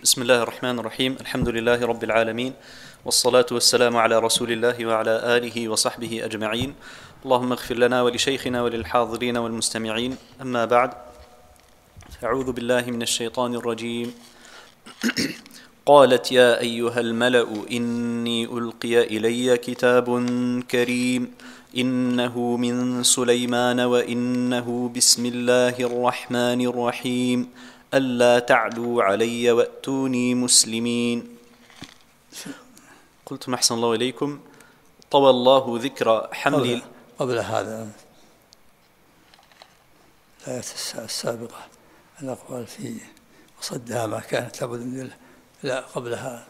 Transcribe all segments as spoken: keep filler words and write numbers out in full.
بسم الله الرحمن الرحيم. الحمد لله رب العالمين، والصلاة والسلام على رسول الله وعلى آله وصحبه أجمعين. اللهم اغفر لنا ولشيخنا وللحاضرين والمستمعين. أما بعد، أعوذ بالله من الشيطان الرجيم. قالت يا أيها الملأ إني ألقي إلي كتاب كريم إنه من سليمان وإنه بسم الله الرحمن الرحيم ألا تعلوا علي وأتوني مسلمين. قلتم أحسن الله إليكم. طوى الله ذكر حمل قبل, قبل هذا الآية السابقة الأقوال في وصدها ما كانت لابد من الله. لا قبلها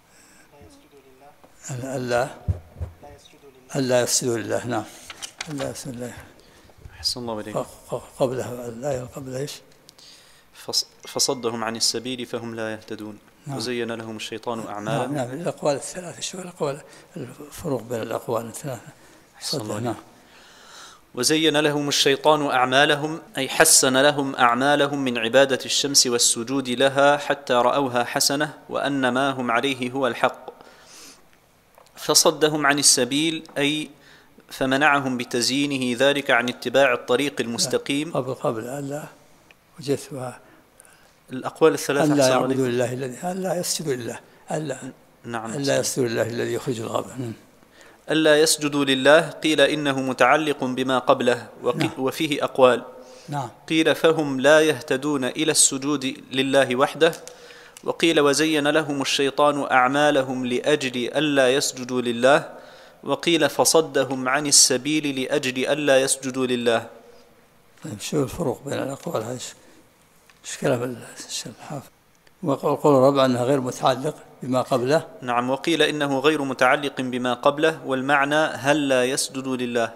ألا ألا يسجدوا لله. نعم ألا يسجدوا لله. أحسن الله إليكم. قبلها الآية قبلها إيش؟ فصدهم عن السبيل فهم لا يهتدون. نعم. وزين لهم الشيطان أعمالهم. نعم. نعم. الأقوال الثلاثة. شو الأقوال الفروق بين الأقوال الثلاثة؟ صدها. نعم. وزين لهم الشيطان أعمالهم أي حسن لهم أعمالهم من عبادة الشمس والسجود لها حتى رأوها حسنة وأن ما هم عليه هو الحق. فصدهم عن السبيل أي فمنعهم بتزيينه ذلك عن اتباع الطريق المستقيم. قبل قبل ألا وجثها الأقوال الثلاثة. ألا يعبدوا لله الذي ألا يسجدوا لله. ألا نعم. ألا يسجدوا لله الذي يخرج الغابة. ألا يسجدوا لله قيل إنه متعلق بما قبله. نعم. وفيه أقوال. نعم. قيل فهم لا يهتدون إلى السجود لله وحده. وقيل وزين لهم الشيطان أعمالهم لأجل ألا يسجدوا لله. وقيل فصدهم عن السبيل لأجل ألا يسجدوا لله. طيب شو الفروق بين الأقوال هذه؟ ايش كلام الشيخ الحافظ؟ وقول الرابع أنها غير متعلق بما قبله. نعم. وقيل إنه غير متعلق بما قبله والمعنى هل لا يسجدوا لله.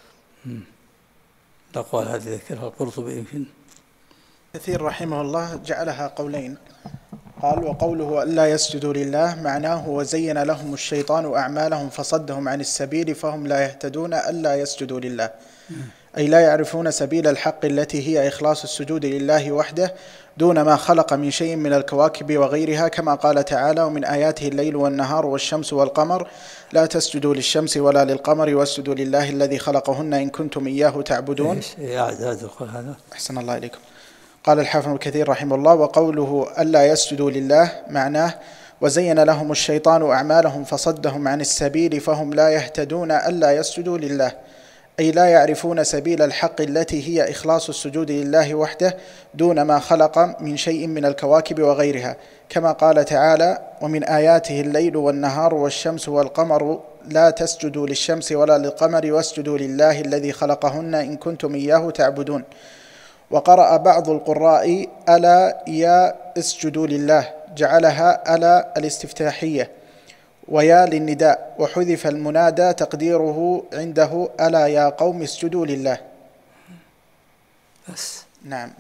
الأقوال هذه ذكرها القرطبي يمكن. كثير رحمه الله جعلها قولين. قال وقوله ألا يسجدوا لله معناه وزين لهم الشيطان أعمالهم فصدهم عن السبيل فهم لا يهتدون ألا يسجدوا لله، أي لا يعرفون سبيل الحق التي هي إخلاص السجود لله وحده دون ما خلق من شيء من الكواكب وغيرها، كما قال تعالى ومن آياته الليل والنهار والشمس والقمر لا تسجدوا للشمس ولا للقمر واسجدوا لله الذي خلقهن إن كنتم إياه تعبدون. أحسن الله إليكم. قال الحافظ ابن كثير رحمه الله وقوله ألا يسجدوا لله معناه وزين لهم الشيطان أعمالهم فصدهم عن السبيل فهم لا يهتدون ألا يسجدوا لله، أي لا يعرفون سبيل الحق التي هي إخلاص السجود لله وحده دون ما خلق من شيء من الكواكب وغيرها، كما قال تعالى ومن آياته الليل والنهار والشمس والقمر لا تسجدوا للشمس ولا للقمر واسجدوا لله الذي خلقهن إن كنتم إياه تعبدون. وقرأ بعض القراء ألا يا اسجدوا لله جعلها ألا الاستفتاحية ويا للنداء وحذف المنادى تقديره عنده ألا يا قوم اسجدوا لله. بس. نعم.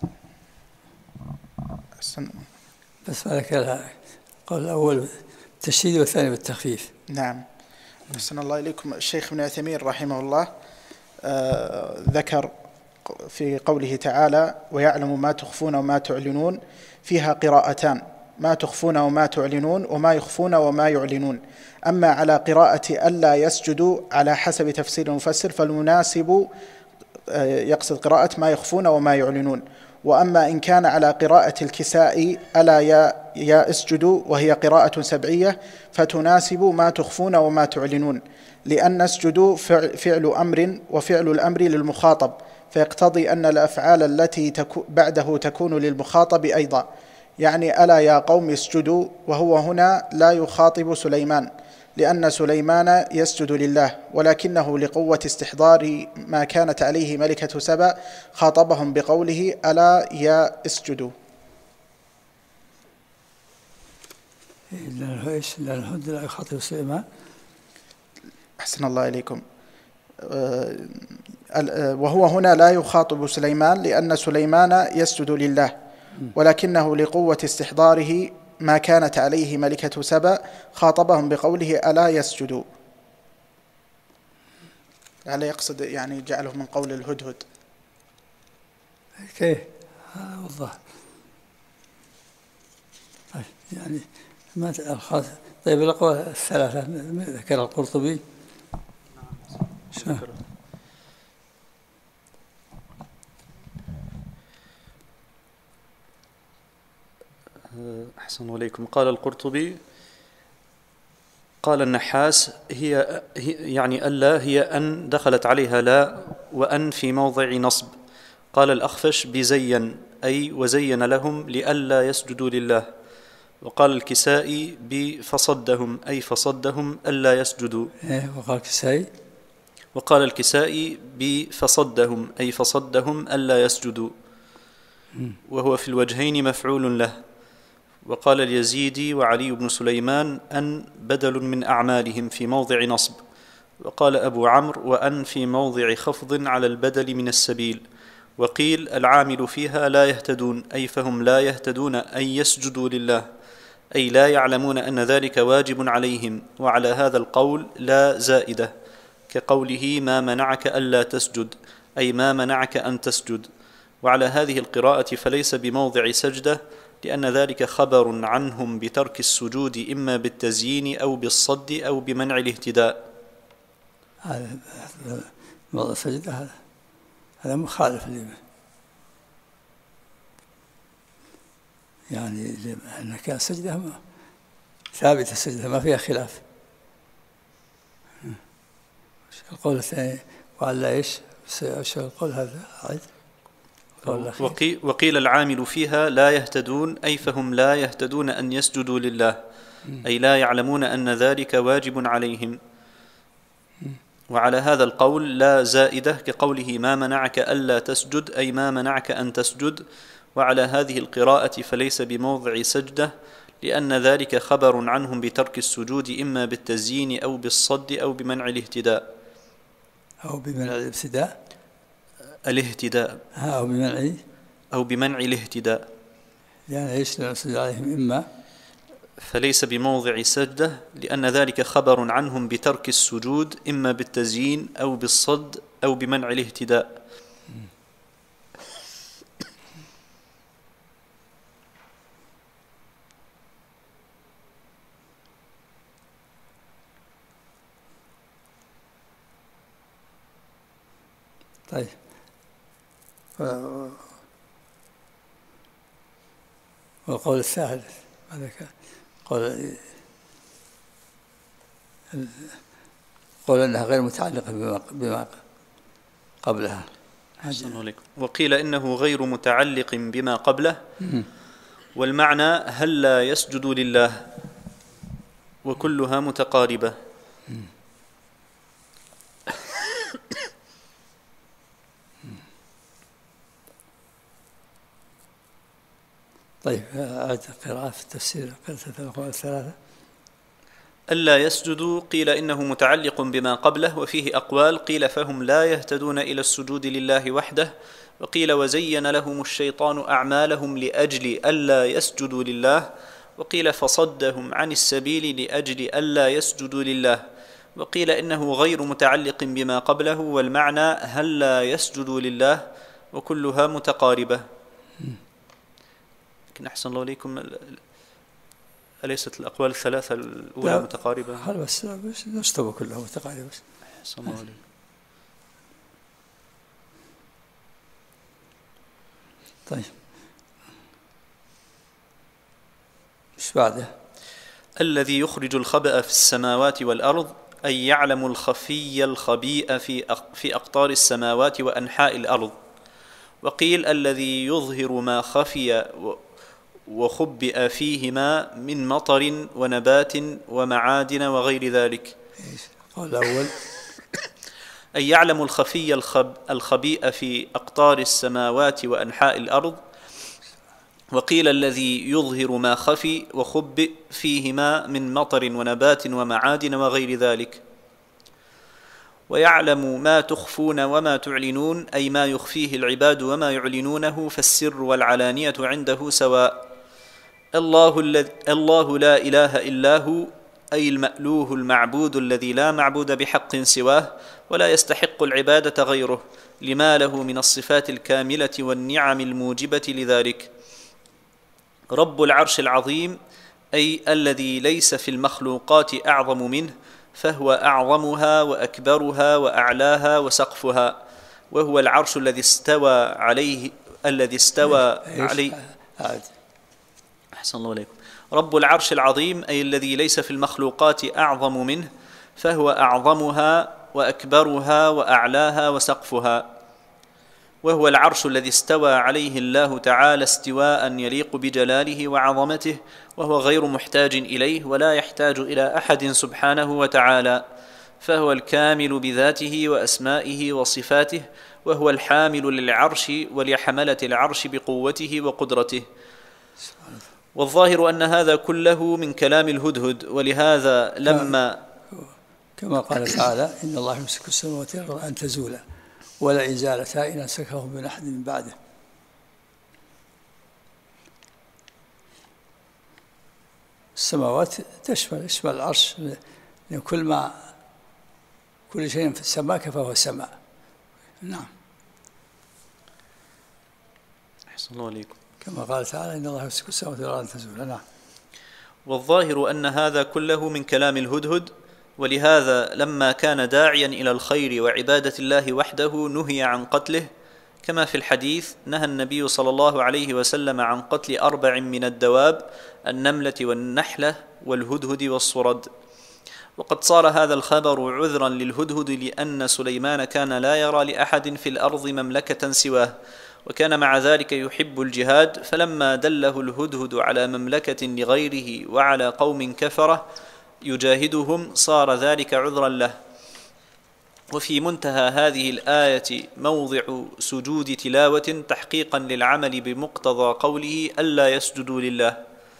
بس هذاك القول الأول بالتشديد والثاني بالتخفيف. نعم. أحسن الله إليكم. الشيخ ابن عثيمين رحمه الله آه ذكر في قوله تعالى ويعلم ما تخفون وما تعلنون فيها قراءتان، ما تخفون وما تعلنون وما يخفون وما يعلنون. أما على قراءة ألا يسجدوا على حسب تفسير المفسر فالمناسب يقصد قراءة ما يخفون وما يعلنون. وأما إن كان على قراءة الكساء ألا يا, يا اسجدوا وهي قراءة سبعية فتناسب ما تخفون وما تعلنون، لأن اسجدوا فعل أمر وفعل الأمر للمخاطب فيقتضي أن الأفعال التي تكو بعده تكون للمخاطب أيضا، يعني ألا يا قوم اسجدوا، وهو هنا لا يخاطب سليمان لأن سليمان يسجد لله، ولكنه لقوة استحضار ما كانت عليه ملكة سبأ خاطبهم بقوله ألا يا اسجدوا. لأنه إيش؟ لأنه لا يخاطب سليمان. أحسن الله إليكم. وهو هنا لا يخاطب سليمان لأن سليمان يسجد لله، ولكنه لقوة استحضاره ما كانت عليه ملكة سبأ خاطبهم بقوله ألا يسجدوا. لعل يقصد يعني جعله من قول الهدهد. كيف؟ والله طيب يعني ما الخاص. طيب الأقوال الثلاثة ذكر القرطبي. نعم. أحسن عليكم. قال القرطبي قال النحاس هي يعني ألا هي أن دخلت عليها لا وأن في موضع نصب. قال الأخفش بزين أي وزين لهم لئلا يسجدوا لله. وقال الكسائي بفصدهم أي فصدهم ألا يسجدوا. وقال الكسائي وقال الكسائي بفصدهم أي فصدهم ألا يسجدوا، وهو في الوجهين مفعول له. وقال اليزيدي وعلي بن سليمان أن بدل من أعمالهم في موضع نصب. وقال أبو عمرو وأن في موضع خفض على البدل من السبيل. وقيل العامل فيها لا يهتدون أي فهم لا يهتدون أن يسجدوا لله أي لا يعلمون أن ذلك واجب عليهم. وعلى هذا القول لا زائدة كقوله ما منعك ألا تسجد أي ما منعك أن تسجد. وعلى هذه القراءة فليس بموضع سجدة لأن ذلك خبر عنهم بترك السجود إما بالتزيين أو بالصد أو بمنع الاهتداء. هذا موضع سجدة هذا هذا مخالف لي يعني أنك السجدة ما ثابتة السجدة ما فيها خلاف. القول الثاني وعلى إيش شو القول هذا عيد وقيل, وقيل العامل فيها لا يهتدون أي فهم لا يهتدون أن يسجدوا لله أي لا يعلمون أن ذلك واجب عليهم. وعلى هذا القول لا زائدة كقوله ما منعك ألا تسجد أي ما منعك أن تسجد. وعلى هذه القراءة فليس بموضع سجدة لأن ذلك خبر عنهم بترك السجود إما بالتزيين أو بالصد أو بمنع الاهتداء أو بمنع الابتداء الاهتداء أو بمنع أو بمنع الاهتداء يعني إيش لا نسجد عليهم إما فليس بموضع سجدة لأن ذلك خبر عنهم بترك السجود إما بالتزيين أو بالصد أو بمنع الاهتداء. طيب والقول الثالث ماذا كان؟ قول قول أنها غير متعلقة بما, بما قبلها. وقيل إنه غير متعلق بما قبله والمعنى هل لا يسجد لله وكلها متقاربة. طيب أعد قراءة في التفسير الأقوال الثلاثة. ألا يسجدوا قيل إنه متعلق بما قبله وفيه أقوال قيل فهم لا يهتدون إلى السجود لله وحده. وقيل وزين لهم الشيطان أعمالهم لأجل ألا يسجدوا لله. وقيل فصدهم عن السبيل لأجل ألا يسجدوا لله. وقيل إنه غير متعلق بما قبله والمعنى هل لا يسجدوا لله وكلها متقاربة. لكن أحسن الله إليكم أليست الأقوال الثلاثة الأولى متقاربة؟ هل بس بس نستوى كلها متقاربة بس. أحسن الله إليكم. طيب إيش بعده؟ الذي يخرج الخبأ في السماوات والأرض أي يعلم الخفي الخبيء في في أقطار السماوات وأنحاء الأرض. وقيل الذي يظهر ما خفي وخبئ فيهما من مطر ونبات ومعادن وغير ذلك. القول الأول أي يعلم الخفي الخب الخبيء في أقطار السماوات وأنحاء الأرض. وقيل الذي يظهر ما خفي وخبئ فيهما من مطر ونبات ومعادن وغير ذلك. ويعلم ما تخفون وما تعلنون أي ما يخفيه العباد وما يعلنونه فالسر والعلانية عنده سواء. الله, الله لا إله إلا هو أي المألوه المعبود الذي لا معبود بحق سواه ولا يستحق العبادة غيره لما له من الصفات الكاملة والنعم الموجبة لذلك. رب العرش العظيم أي الذي ليس في المخلوقات أعظم منه، فهو أعظمها وأكبرها وأعلاها وسقفها، وهو العرش الذي استوى عليه الذي استوى عليه. أحسن الله عليكم. رب العرش العظيم أي الذي ليس في المخلوقات أعظم منه، فهو أعظمها وأكبرها وأعلاها وسقفها، وهو العرش الذي استوى عليه الله تعالى استواء يليق بجلاله وعظمته، وهو غير محتاج إليه ولا يحتاج إلى أحد سبحانه وتعالى، فهو الكامل بذاته وأسمائه وصفاته، وهو الحامل للعرش ولحملة العرش بقوته وقدرته. والظاهر أن هذا كله من كلام الهدهد، ولهذا لما كما قال تعالى: إن الله يمسك السماوات والأرض أن تزولا ولئن زالتا إن أمسكهم من أحد من بعده. السماوات تشمل تشمل العرش، لأن كل ما كل شيء في السماء فهو سماء. نعم. أحسن الله عليكم. كما قال تعالى: إن الله يمسك السماوات والأرض أن تزولا. نعم. والظاهر أن هذا كله من كلام الهدهد، ولهذا لما كان داعيا إلى الخير وعبادة الله وحده نهي عن قتله، كما في الحديث: نهى النبي صلى الله عليه وسلم عن قتل أربع من الدواب: النملة والنحلة والهدهد والصرد. وقد صار هذا الخبر عذرا للهدهد، لأن سليمان كان لا يرى لأحد في الأرض مملكة سواه، وكان مع ذلك يحب الجهاد، فلما دله الهدهد على مملكة لغيره وعلى قوم كفرة يجاهدهم صار ذلك عذرا له. وفي منتهى هذه الآية موضع سجود تلاوة تحقيقا للعمل بمقتضى قوله: ألا يسجدوا لله.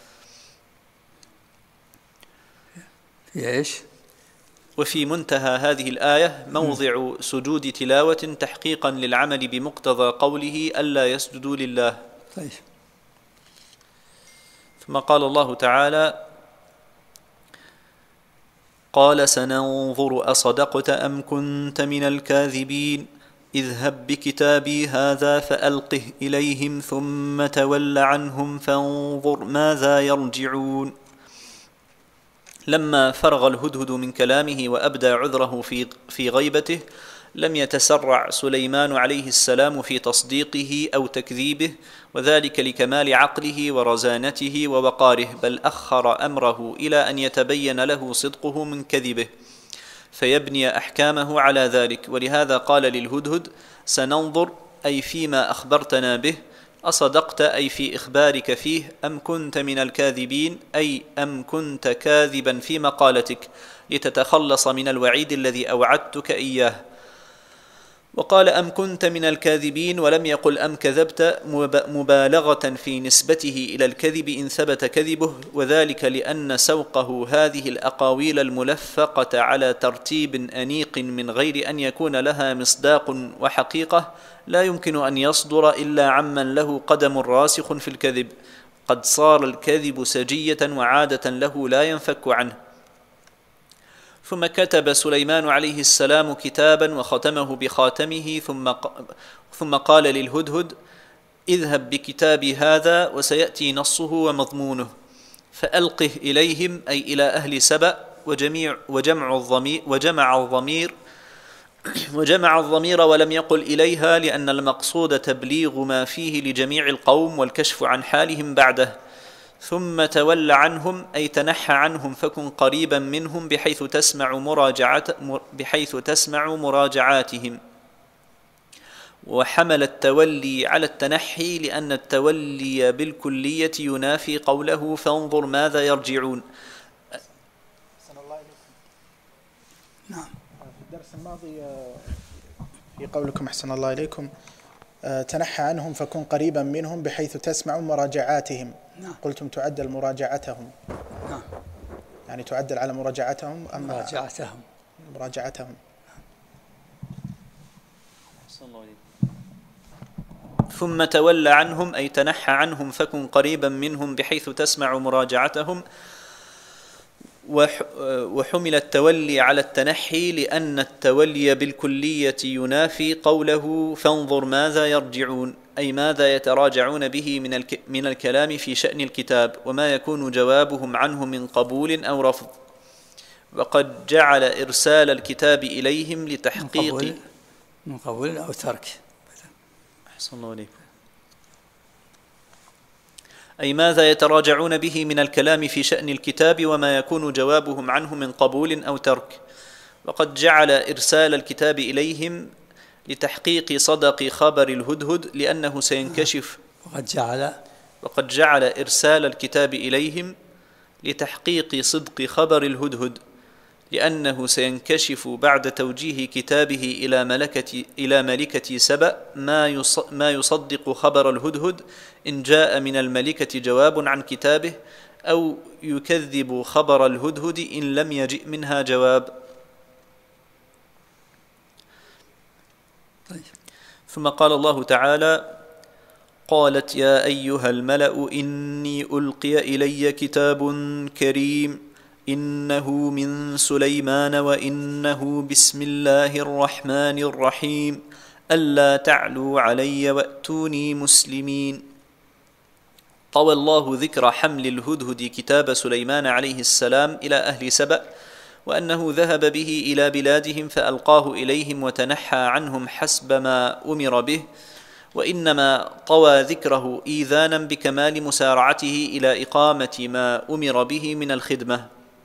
في إيش؟ وفي منتهى هذه الآية موضع سجود تلاوة تحقيقا للعمل بمقتضى قوله: ألا يسجدوا لله. طيب. ثم قال الله تعالى: قال سننظر أصدقت أم كنت من الكاذبين اذهب بكتابي هذا فألقه إليهم ثم تول عنهم فانظر ماذا يرجعون. لما فرغ الهدهد من كلامه وأبدى عذره في في غيبته، لم يتسرع سليمان عليه السلام في تصديقه أو تكذيبه، وذلك لكمال عقله ورزانته ووقاره، بل أخر أمره إلى أن يتبين له صدقه من كذبه فيبني أحكامه على ذلك. ولهذا قال للهدهد: سننظر أي فيما أخبرتنا به، أصدقت أي في إخبارك فيه، أم كنت من الكاذبين أي أم كنت كاذبا في مقالتك لتتخلص من الوعيد الذي أوعدتك إياه. وقال: أم كنت من الكاذبين، ولم يقل أم كذبت، مبالغة في نسبته إلى الكذب إن ثبت كذبه، وذلك لأن سوقه هذه الأقاويل الملفقة على ترتيب أنيق من غير أن يكون لها مصداق وحقيقة لا يمكن أن يصدر إلا عمن له قدم راسخ في الكذب، قد صار الكذب سجية وعادة له لا ينفك عنه. ثم كتب سليمان عليه السلام كتابا وختمه بخاتمه، ثم ثم قال للهدهد: اذهب بكتابي هذا وسيأتي نصه ومضمونه فألقه إليهم أي إلى أهل سبأ، وجميع وجمع الضمير وجمع الضمير وجمع الضمير ولم يقل إليها، لأن المقصود تبليغ ما فيه لجميع القوم والكشف عن حالهم بعده. ثم تول عنهم أي تنحى عنهم فكن قريبا منهم بحيث تسمع مراجعة بحيث تسمع مراجعاتهم. وحمل التولي على التنحي لأن التولي بالكلية ينافي قوله فانظر ماذا يرجعون. نعم. في الدرس الماضي في قولكم أحسن الله إليكم تنحى عنهم فكن قريبا منهم بحيث تسمع مراجعاتهم. نعم. قلتم تعدل مراجعتهم. نعم. يعني تعدل على مراجعتهم أم مراجعتهم مراجعتهم. ثم تولى عنهم أي تنحى عنهم فكن قريبا منهم بحيث تسمع مراجعتهم. وحمل التولي على التنحي لأن التولي بالكلية ينافي قوله فانظر ماذا يرجعون، أي ماذا يتراجعون به من من الكلام في شأن الكتاب وما يكون جوابهم عنه من قبول أو رفض. وقد جعل إرسال الكتاب إليهم لتحقيق من قبول, من قبول أو ترك. أحسن الله عليكم. أي ماذا يتراجعون به من الكلام في شأن الكتاب وما يكون جوابهم عنه من قبول أو ترك. وقد جعل إرسال الكتاب إليهم لتحقيق صدق خبر الهدهد لأنه سينكشف وقد جعل وقد جعل إرسال الكتاب إليهم لتحقيق صدق خبر الهدهد لأنه سينكشف بعد توجيه كتابه إلى ملكة إلى ملكة سبأ ما ما يصدق خبر الهدهد إن جاء من الملكة جواب عن كتابه، أو يكذب خبر الهدهد إن لم يجئ منها جواب. ثم قال الله تعالى: قالت يا أيها الملأ إني ألقي إلي كتاب كريم إنه من سليمان وإنه بسم الله الرحمن الرحيم ألا تعلوا علي وأتوني مسلمين. طوى الله ذكر حمل الهدهد كتاب سليمان عليه السلام إلى أهل سبأ، وأنه ذهب به إلى بلادهم فألقاه إليهم وتنحى عنهم حسب ما أمر به، وإنما طوى ذكره إيذانا بكمال مسارعته إلى إقامة ما أمر به من الخدمة،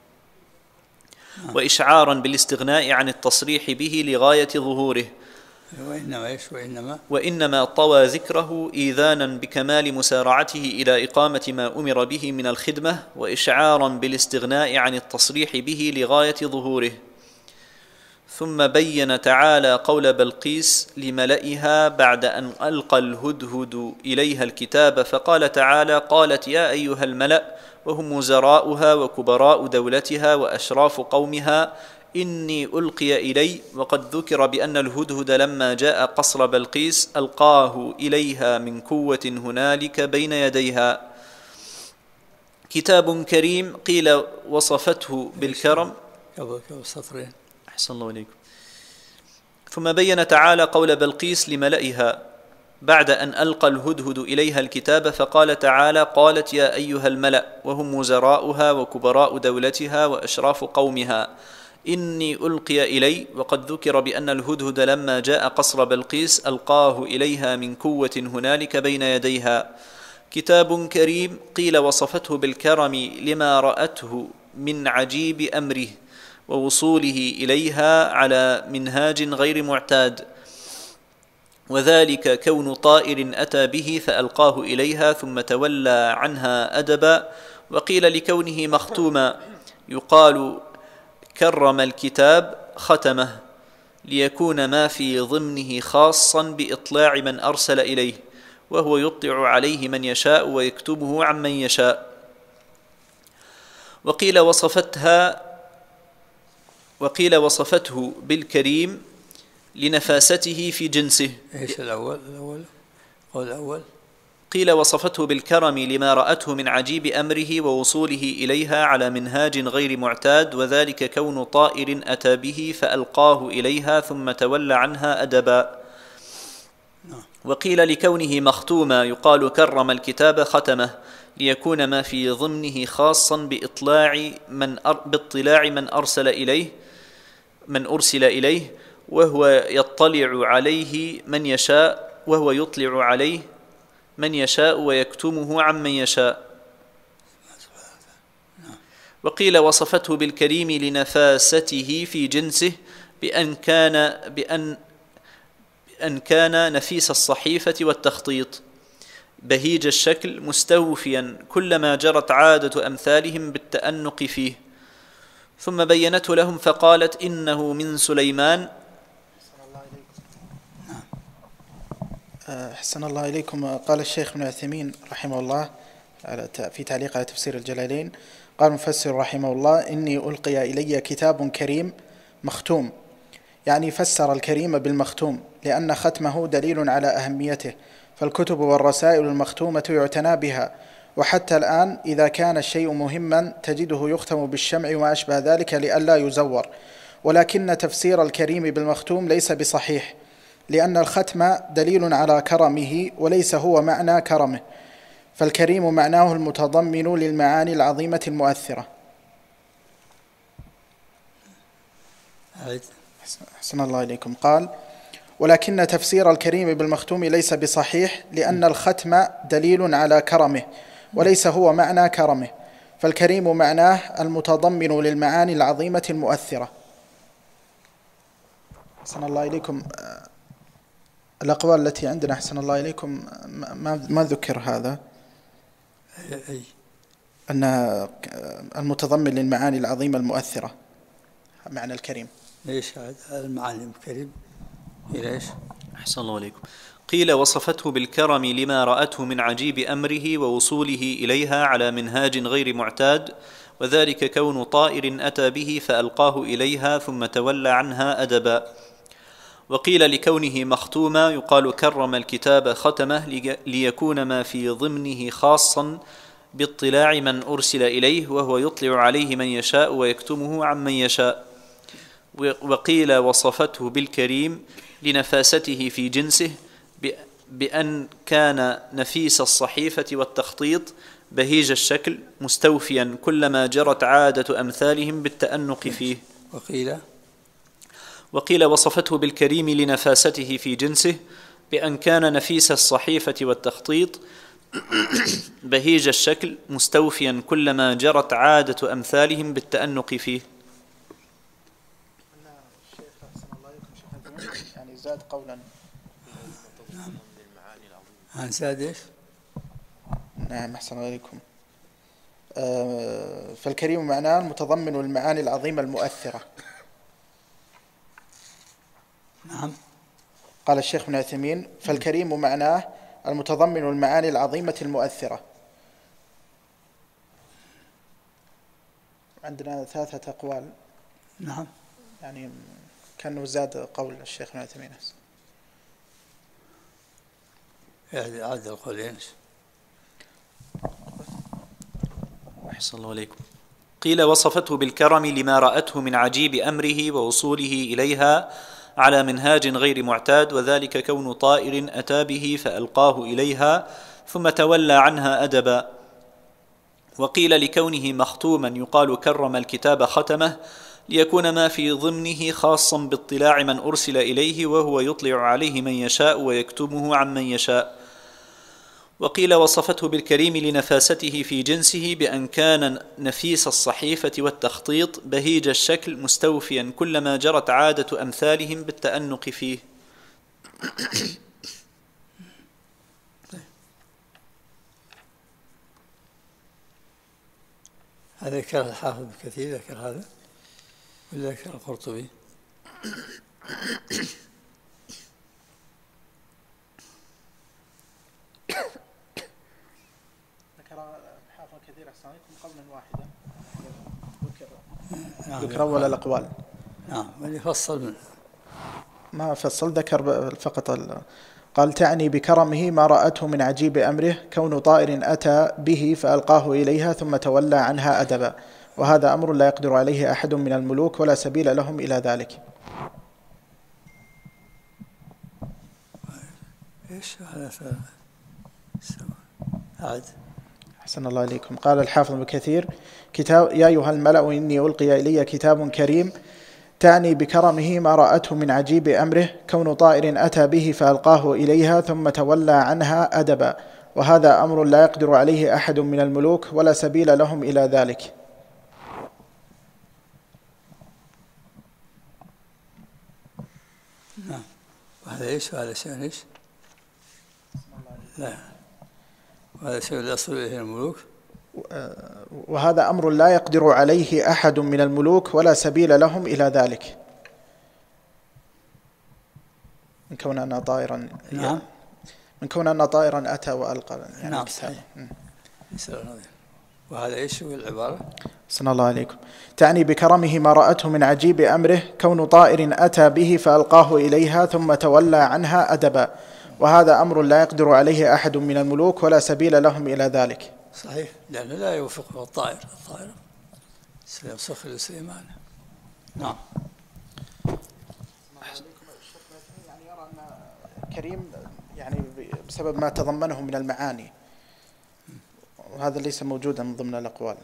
وإشعارا بالاستغناء عن التصريح به لغاية ظهوره. وإنما إيش وإنما وإنما طوى ذكره إيذانا بكمال مسارعته إلى إقامة ما أمر به من الخدمة، وإشعارا بالاستغناء عن التصريح به لغاية ظهوره. ثم بين تعالى قول بلقيس لملئها بعد أن ألقى الهدهد إليها الكتاب، فقال تعالى: قالت يا أيها الملأ، وهم وزراؤها وكبراء دولتها وأشراف قومها، إني ألقي إلي. وقد ذكر بأن الهدهد لما جاء قصر بلقيس ألقاه إليها من قوة هنالك بين يديها. كتاب كريم قيل وصفته بالكرم. قبل سطرين. أحسن الله عليكم. ثم بين تعالى قول بلقيس لملئها بعد أن ألقى الهدهد إليها الكتاب، فقال تعالى: قالت يا أيها الملأ، وهم وزراؤها وكبراء دولتها وأشراف قومها، إني ألقي إلي. وقد ذكر بأن الهدهد لما جاء قصر بلقيس ألقاه إليها من قوة هنالك بين يديها. كتاب كريم قيل وصفته بالكرم لما رأته من عجيب أمره ووصوله إليها على منهاج غير معتاد، وذلك كون طائر أتى به فألقاه إليها ثم تولى عنها أدبا. وقيل لكونه مختوما يقال كرم الكتاب ختمه، ليكون ما في ضمنه خاصا بإطلاع من أرسل إليه، وهو يطلع عليه من يشاء ويكتبه عمن يشاء. وقيل وصفتها وقيل وصفته بالكريم لنفاسته في جنسه. ايش الأول الأول قول الأول قيل وصفته بالكرم لما رأته من عجيب أمره ووصوله إليها على منهاج غير معتاد، وذلك كون طائر أتى به فألقاه إليها ثم تولى عنها أدبا. وقيل لكونه مختوما يقال كرم الكتاب ختمه، ليكون ما في ضمنه خاصا بإطلاع من أر... باطلاع من أرسل إليه من أرسل إليه وهو يطلع عليه من يشاء وهو يطلع عليه من يشاء ويكتمه عمن يشاء. وقيل وصفته بالكريم لنفاسته في جنسه بأن كان بأن بأن كان نفيس الصحيفة والتخطيط بهيج الشكل مستوفيا كلما جرت عادة أمثالهم بالتأنق فيه. ثم بينته لهم فقالت: إنه من سليمان. أحسن الله إليكم. قال الشيخ ابن عثيمين رحمه الله في تعليق على تفسير الجلالين، قال المفسر رحمه الله: إني ألقي إلي كتاب كريم مختوم، يعني فسر الكريم بالمختوم لأن ختمه دليل على أهميته، فالكتب والرسائل المختومة يعتنى بها، وحتى الآن إذا كان الشيء مهما تجده يختم بالشمع وما أشبه ذلك لئلا يزور. ولكن تفسير الكريم بالمختوم ليس بصحيح، لأن الختم دليل على كرمه وليس هو معنى كرمه، فالكريم معناه المتضمن للمعاني العظيمة المؤثرة. أحسن الله إليكم. قال: ولكن تفسير الكريم بالمختوم ليس بصحيح، لأن الختم دليل على كرمه وليس هو معنى كرمه، فالكريم معناه المتضمن للمعاني العظيمة المؤثرة. أحسن الله إليكم. الأقوال التي عندنا أحسن الله إليكم ما, ما ذكر هذا، أن المتضمن للمعاني العظيمة المؤثرة معنى الكريم. ليش هذا المعاني الكريم؟ ليش؟ أحسن الله عليكم. قيل: وصفته بالكرم لما رأته من عجيب أمره ووصوله إليها على منهاج غير معتاد، وذلك كون طائر أتى به فألقاه إليها ثم تولى عنها أدبا. وقيل لكونه مختوما يقال كرم الكتاب ختمه ليكون ما في ضمنه خاصا باطلاع من أرسل إليه، وهو يطلع عليه من يشاء ويكتمه عن من يشاء. وقيل: وصفته بالكريم لنفاسته في جنسه، بأن كان نفيس الصحيفة والتخطيط بهيج الشكل مستوفيا كلما جرت عادة أمثالهم بالتأنق فيه. وقيل وقيل: وصفته بالكريم لنفاسته في جنسه، بأن كان نفيس الصحيفة والتخطيط بهيج الشكل مستوفيا كلما جرت عادة أمثالهم بالتأنق فيه. يعني زاد قولا. عن زاد ايش؟ نعم أحسن عليكم. آه فالكريم معناه المتضمن المعاني العظيمة المؤثرة. نعم. قال الشيخ ابن عثيمين: فالكريم معناه المتضمن المعاني العظيمة المؤثرة. عندنا ثلاثة أقوال. نعم. يعني كأنه زاد قول الشيخ ابن عثيمين. يعني عاد القولين. أحسن الله عليكم. قيل: وصفته بالكرم لما رأته من عجيب أمره ووصوله إليها على منهاج غير معتاد، وذلك كون طائر أتى به فألقاه إليها ثم تولى عنها أدبا. وقيل: لكونه مختوما يقال كرم الكتاب ختمه ليكون ما في ضمنه خاصا باطلاع من أرسل إليه، وهو يطلع عليه من يشاء ويكتمه عن من يشاء. وقيل: وصفته بالكريم لنفاسته في جنسه، بأن كان نفيس الصحيفة والتخطيط بهيج الشكل مستوفيا كلما جرت عادة أمثالهم بالتأنق فيه. هذا ذكر الحافظ بكثير، ذكر هذا ولا ذكر القرطبي؟ حافظ كثير أحسن عليكم قولا واحدا ذكر ذكر أول الأقوال. نعم. واللي فصل منه ما فصل، ذكر فقط. قال: تعني بكرمه ما رأته من عجيب أمره كون طائر أتى به فألقاه إليها ثم تولى عنها أدبا، وهذا أمر لا يقدر عليه أحد من الملوك ولا سبيل لهم إلى ذلك. إيش هذا؟ عاد. أحسن الله إليكم. قال الحافظ ابن كثير: كتاب يا أيها الملأ إني ألقي إلي كتاب كريم، تعني بكرمه ما رأته من عجيب أمره كون طائر أتى به فألقاه إليها ثم تولى عنها أدبا، وهذا أمر لا يقدر عليه أحد من الملوك ولا سبيل لهم إلى ذلك. نعم. وهذا إيش؟ وهذا شيء إيش؟ لا، وهذا شيء لا يصل إليه الملوك، وهذا أمر لا يقدر عليه أحد من الملوك ولا سبيل لهم إلى ذلك. من كون أن طائرا نعم. من كون أن طائرا أتى وألقى يعني نعم. صحيح. وهذا إيش هو العبارة؟ صلى الله عليكم. تعني بكرمه ما رأته من عجيب أمره كون طائر أتى به فألقاه إليها ثم تولى عنها أدبا، وهذا أمر لا يقدر عليه أحد من الملوك ولا سبيل لهم إلى ذلك. صحيح، لأنه لا يوفقه الطائر الطائر سيسخر لسليمان. نعم. يعني يرى أن كريم يعني بسبب ما تضمنه من المعاني، وهذا ليس موجودا من ضمن الأقوال.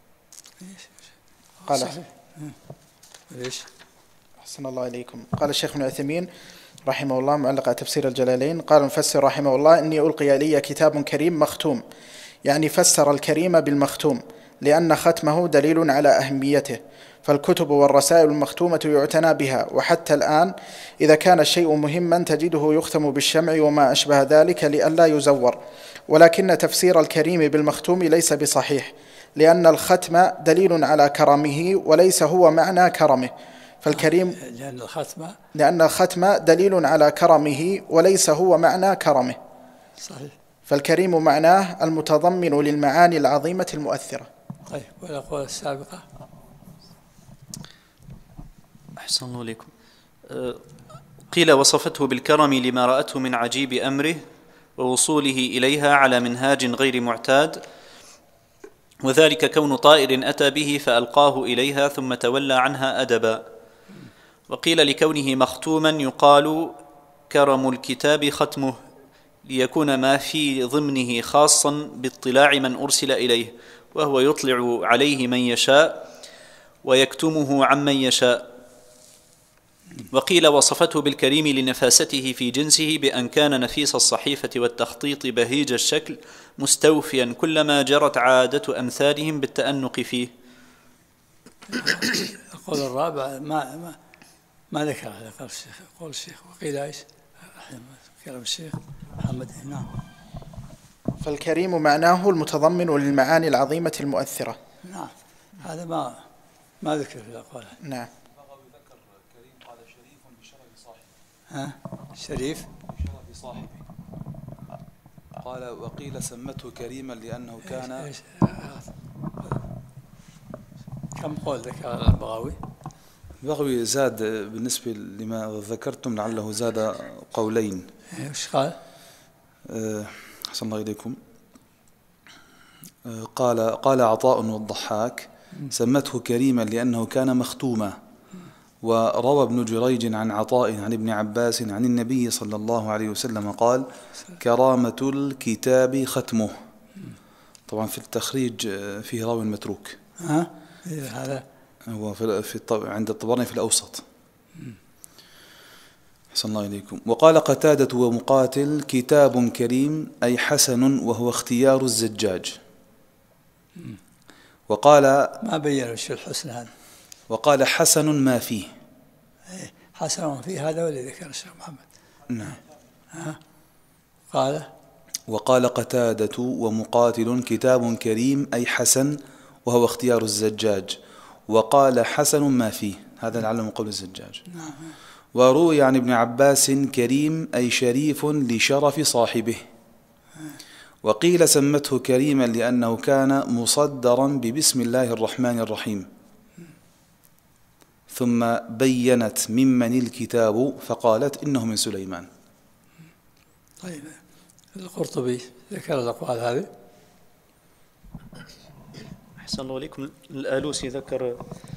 قال صحيح. ليش؟ أحسن الله إليكم. قال الشيخ ابن عثيمين رحمه الله معلق على تفسير الجلالين، قال المفسر رحمه الله: إني ألقي إلي كتاب كريم مختوم، يعني فسر الكريم بالمختوم لأن ختمه دليل على أهميته، فالكتب والرسائل المختومة يعتنى بها، وحتى الآن إذا كان الشيء مهما تجده يختم بالشمع وما أشبه ذلك لئلا يزور، ولكن تفسير الكريم بالمختوم ليس بصحيح، لأن الختم دليل على كرمه وليس هو معنى كرمه، فالكريم لأن الختم لأن الختم دليل على كرمه وليس هو معنى كرمه. صحيح. فالكريم معناه المتضمن للمعاني العظيمة المؤثرة. طيب، والأقوال السابقة؟ أحسن الله إليكم. قيل وصفته بالكرم لما رأته من عجيب أمره ووصوله إليها على منهاج غير معتاد، وذلك كون طائر أتى به فألقاه إليها ثم تولى عنها أدبا. وقيل لكونه مختوما يقال كرم الكتاب ختمه، ليكون ما في ضمنه خاصا باطلاع من أرسل إليه، وهو يطلع عليه من يشاء ويكتمه عمن يشاء. وقيل وصفته بالكريم لنفاسته في جنسه بأن كان نفيس الصحيفة والتخطيط بهيج الشكل مستوفيا كلما جرت عادة أمثالهم بالتأنق فيه. القول الرابع ما ما ما ذكر هذا قال الشيخ، قول الشيخ. وقيل ايش؟ كلام الشيخ محمد. نعم. فالكريم معناه المتضمن للمعاني العظيمة المؤثرة. نعم، هذا ما ما ذكر في الأقوال. نعم. ذكر كريم قال شريف بشرف صاحبه. ها؟ شريف بشرف صاحبه. قال وقيل سمته كريما لأنه كان إيش إيش كم قول ذكر البغوي؟ البغوي زاد بالنسبة لما ذكرتم، لعله زاد قولين. ايش قال؟ أحسن الله إليكم. قال قال عطاء والضحاك سمته كريما لأنه كان مختوما. وروى ابن جريج عن عطاء عن ابن عباس عن النبي صلى الله عليه وسلم قال كرامة الكتاب ختمه. طبعا في التخريج فيه راوي متروك. ها؟ هذا هو في في عند الطبراني في الأوسط. أحسن الله إليكم. وقال قتادة ومقاتل كتاب كريم أي حسن وهو اختيار الزجاج. وقال ما بين شو الحسن هذا. وقال حسن ما فيه. حسن فيه هذا والذي ذكر الشيخ محمد. نعم. ها؟ قال وقال قتادة ومقاتل كتاب كريم أي حسن وهو اختيار الزجاج. وقال حسن ما فيه، هذا لعله من قول الزجاج. نعم. وروي عن ابن عباس كريم أي شريف لشرف صاحبه. وقيل سمته كريما لأنه كان مصدرا ببسم الله الرحمن الرحيم، ثم بينت ممن الكتاب فقالت إنه من سليمان. طيب، القرطبي ذكر الأقوال هذه. أحسن الله إليكم. الآلوسي ذكر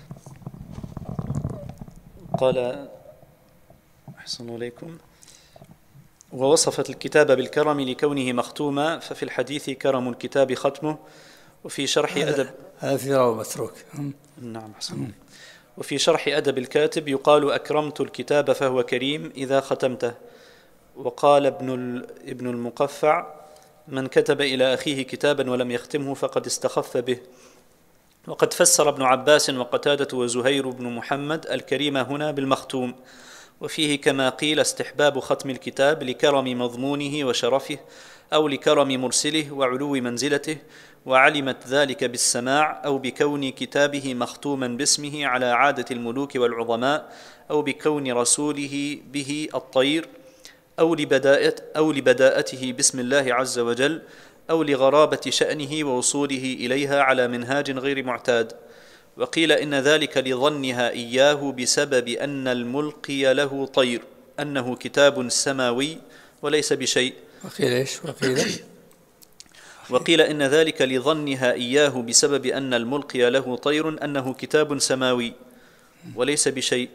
قال أحسن الله إليكم ووصفت الكتاب بالكرم لكونه مختوما، ففي الحديث كرم الكتاب ختمه. وفي شرح أدب هذا في راوي متروك. نعم أحسن. وفي شرح أدب الكاتب يقال أكرمت الكتاب فهو كريم إذا ختمته. وقال ابن ابن المقفع من كتب إلى أخيه كتابا ولم يختمه فقد استخف به. وقد فسر ابن عباس وقتادة وزهير بن محمد الكريم هنا بالمختوم، وفيه كما قيل استحباب ختم الكتاب لكرم مضمونه وشرفه أو لكرم مرسله وعلو منزلته، وعلمت ذلك بالسماع أو بكون كتابه مختوما باسمه على عادة الملوك والعظماء، أو بكون رسوله به الطير، أو لبداءة أو لبداءته باسم الله عز وجل، أو لغرابة شأنه ووصوله إليها على منهاج غير معتاد. وقيل إن ذلك لظنها إياه بسبب أن الملقي له طير، أنه كتاب سماوي وليس بشيء. وقيل إيش؟ وقيل وقيل إن ذلك لظنها إياه بسبب أن الملقي له طير أنه كتاب سماوي وليس بشيء،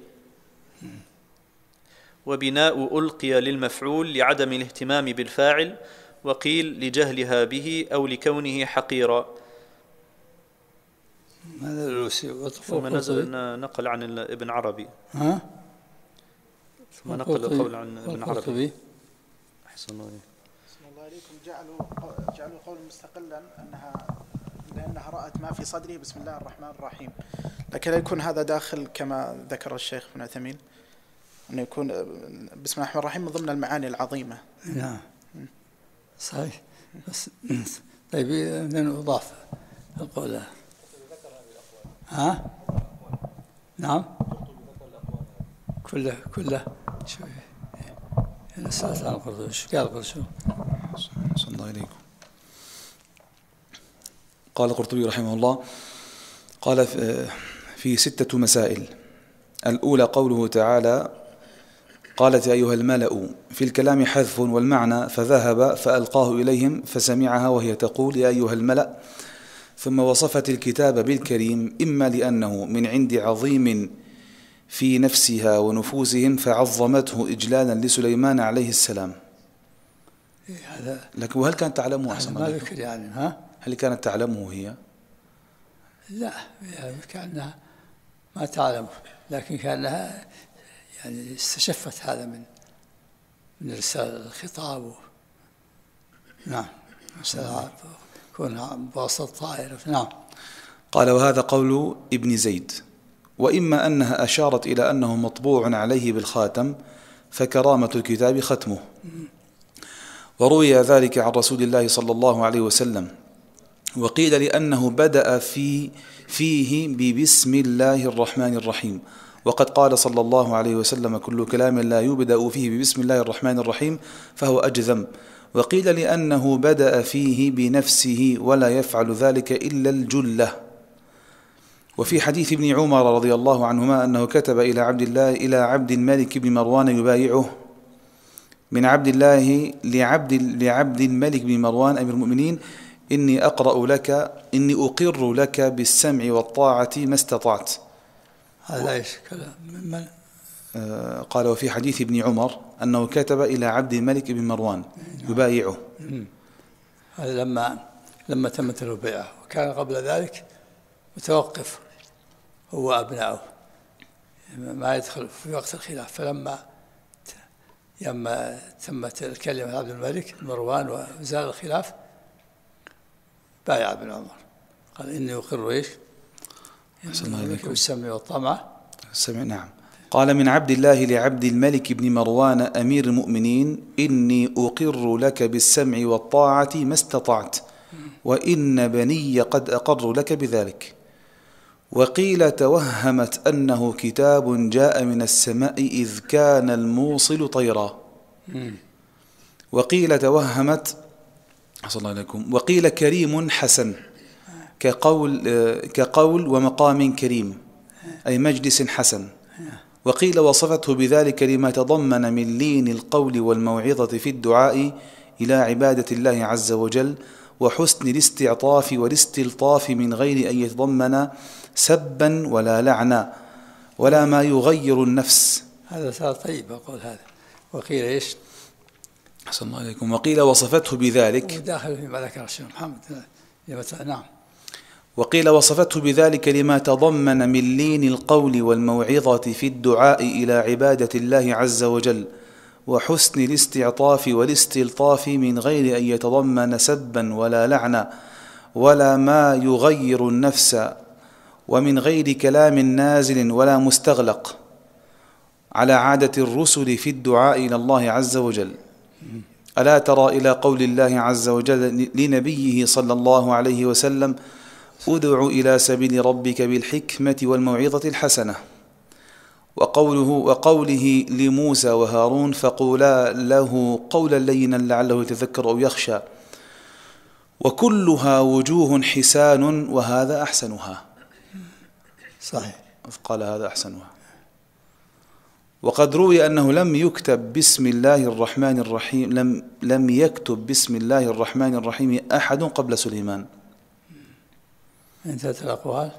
وبناء ألقي للمفعول لعدم الاهتمام بالفاعل، وقيل لجهلها به أو لكونه حقيرا. هذا الألوسي. ثم نزل نقل عن ابن عربي. ها؟ ثم نقل قول عن ابن عربي. أحسن الله عليكم. جعلوا جعلوا قولا مستقلا أنها لأنها رأت ما في صدره بسم الله الرحمن الرحيم، لكن لا يكون هذا داخل كما ذكر الشيخ ابن عثيمين أنه يكون بسم الله الرحمن الرحيم من ضمن المعاني العظيمة. نعم صحيح. بس طيب من أضاف القول؟ ها؟ نعم كله كله شوي. أنا سألت عن القرطبي إيش قال؟ قل شو؟ صلى الله عليكم. قال القرطبي رحمه الله قال في ستة مسائل. الأولى قوله تعالى قالت يا أيها الملأ، في الكلام حذف والمعنى فذهب فألقاه إليهم فسمعها وهي تقول يا أيها الملأ، ثم وصفت الكتاب بالكريم إما لأنه من عند عظيم في نفسها ونفوسهم فعظمته إجلالا لسليمان عليه السلام. هذا لكن وهل كانت تعلمه أحسن ما ذكر يعني؟ ها؟ هل كانت تعلمه هي؟ لا يعني كأنها ما تعلمه، لكن كأنها يعني استشفت هذا من من رسالة الخطاب و... نعم رسالة كونها بواسطة طائرة. نعم. قال وهذا قول ابن زيد. وإما أنها أشارت إلى أنه مطبوع عليه بالخاتم فكرامة الكتاب ختمه، وروي ذلك عن رسول الله صلى الله عليه وسلم. وقيل لأنه بدأ في فيه ببسم الله الرحمن الرحيم، وقد قال صلى الله عليه وسلم كل كلام لا يبدأ فيه ببسم الله الرحمن الرحيم فهو أجذم. وقيل لأنه بدأ فيه بنفسه ولا يفعل ذلك إلا الجلة. وفي حديث ابن عمر رضي الله عنهما أنه كتب إلى عبد الله إلى عبد الملك بن مروان يبايعه من عبد الله لعبد لعبد الملك بن مروان أمير المؤمنين إني أقرأ لك إني أقر لك بالسمع والطاعة ما استطعت. هذا إيش كلام من؟ آه قال وفي حديث ابن عمر أنه كتب إلى عبد الملك بن مروان يبايعه. هذا لما لما تمت له البيعة، وكان قبل ذلك متوقف هو أبنائه ما يدخل في وقت الخلاف، فلما لما تمت الكلمة عبد الملك مروان وزال الخلاف بايع ابن عمر، قال إني أقر إيش؟ بالسمع والطمع. السمع نعم. قال من عبد الله لعبد الملك بن مروان أمير المؤمنين إني أقر لك بالسمع والطاعة ما استطعت، وإن بني قد أقر لك بذلك. وقيل توهمت أنه كتاب جاء من السماء إذ كان الموصل طيرا. وقيل توهمت صلى الله عليكم. وقيل كريم حسن كقول كقول ومقام كريم أي مجلس حسن. وقيل وصفته بذلك لما تضمن من لين القول والموعظة في الدعاء إلى عبادة الله عز وجل وحسن الاستعطاف والاستلطاف من غير أن يتضمن سبا ولا لعنا ولا ما يغير النفس. هذا صار طيب أقول هذا. وقيل إيش؟ أحسن الله عليكم. وقيل وصفته بذلك داخل فيما ذكر الشيخ محمد. نعم. وقيل وصفته بذلك لما تضمن من لين القول والموعظة في الدعاء إلى عبادة الله عز وجل وحسن الاستعطاف والاستلطاف من غير أن يتضمن سبا ولا لعنا ولا ما يغير النفس ومن غير كلام نازل ولا مستغلق على عادة الرسل في الدعاء إلى الله عز وجل. ألا ترى إلى قول الله عز وجل لنبيه صلى الله عليه وسلم ادع إلى سبيل ربك بالحكمة والموعظة الحسنة. وقوله, وقوله لموسى وهارون فقولا له قولا لينا لعله يتذكر أو يخشى. وكلها وجوه حسان وهذا أحسنها. صحيح. قال هذا أحسنها. وقد روي أنه لم يكتب بسم الله الرحمن الرحيم لم لم يكتب بسم الله الرحمن الرحيم أحد قبل سليمان. انتهت الأقوال.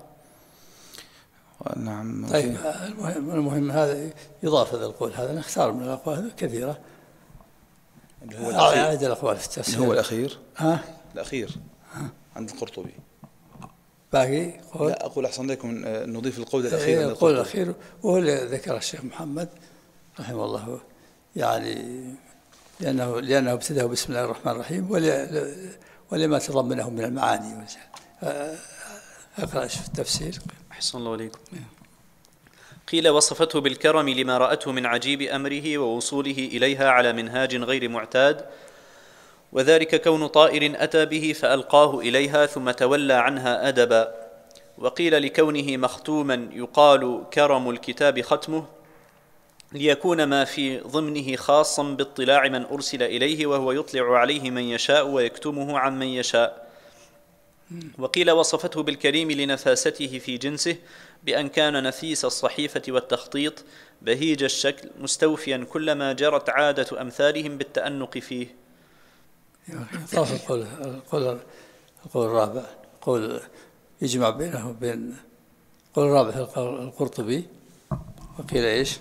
نعم. طيب المهم, المهم هذا يضاف هذا القول، هذا نختار من الأقوال كثيرة. هو الأخير. عدد الأقوال في التفسير. هو الأخير. ها؟ الأخير. ها؟ عند القرطبي. باقي قول. لا أقول أحسن لكم نضيف القول الأخير. القول الأخير وهو اللي ذكر الشيخ محمد رحمه الله، يعني لأنه لأنه ابتدأ بسم الله الرحمن الرحيم ولما تضمنه من المعاني. أقرأ في التفسير. أحسن الله عليكم. قيل وصفته بالكرم لما رأته من عجيب أمره ووصوله إليها على منهاج غير معتاد، وذلك كون طائر أتى به فألقاه إليها ثم تولى عنها أدبا. وقيل لكونه مختوما يقال كرم الكتاب ختمه، ليكون ما في ضمنه خاصا باطلاع من أرسل إليه، وهو يطلع عليه من يشاء ويكتمه عن من يشاء. وقيل وصفته بالكريم لنفاسته في جنسه، بأن كان نفيس الصحيفة والتخطيط بهيج الشكل مستوفيا كل ما جرت عادة أمثالهم بالتأنق فيه. طاف القول القول القول الرابع، قول يجمع بينه وبين القول الرابع القرطبي. وقيل ايش؟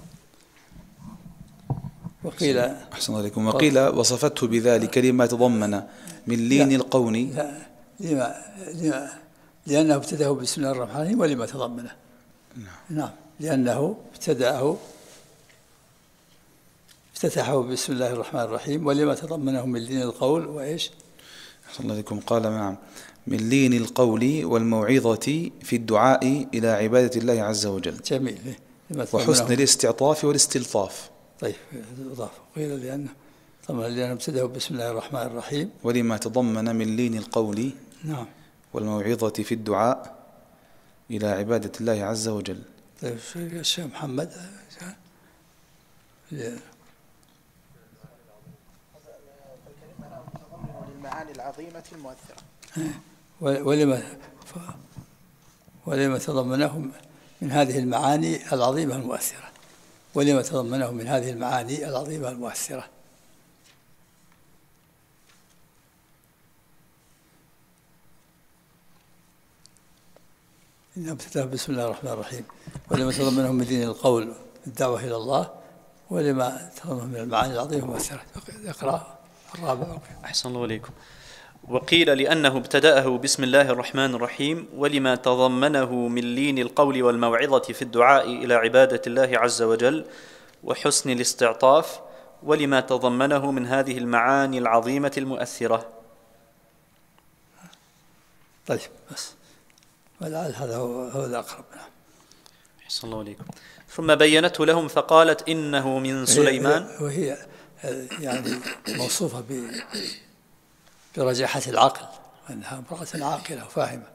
وقيل أحسن الله عليكم. وقيل وصفته بذلك لما تضمن من لين القول. لما لما لأنه ابتدأه بسم الله الرحمن الرحيم ولما تضمنه. نعم. نعم لأنه ابتدأه افتتحه بسم الله الرحمن الرحيم ولما تضمنه من لين القول وإيش؟ أحسن الله عليكم. قال نعم من لين القول والموعظة في الدعاء إلى عبادة الله عز وجل. جميل. وحسن الاستعطاف والاستلطاف. طيب إضافة. قيل لأنه طبعا لأنه ابتدأه بسم الله الرحمن الرحيم ولما تضمن من لين القول. نعم. والموعظة في الدعاء إلى عبادة الله عز وجل. طيب الشيخ محمد للمعاني العظيمة المؤثرة. ولما ولما تضمنه من هذه المعاني العظيمة المؤثرة ولما تضمنه من هذه المعاني العظيمة المؤثرة. إنه ابتدأ بسم الله الرحمن الرحيم ولما تضمنه من دين القول الدعوة إلى الله ولما تضمنه من المعاني العظيمة المؤثرة. اقرأ الرابع. أحسن الله عليكم. وقيل لأنه ابتدأه بسم الله الرحمن الرحيم ولما تضمنه من لين القول والموعظة في الدعاء إلى عبادة الله عز وجل وحسن الاستعطاف ولما تضمنه من هذه المعاني العظيمة المؤثرة. طيب بس ولعل هذا هو الأقرب. أحسن الله عليكم. ثم بينته لهم فقالت إنه من سليمان، وهي يعني موصوفة برجاحة العقل وأنها امرأة عاقلة وفاهمة.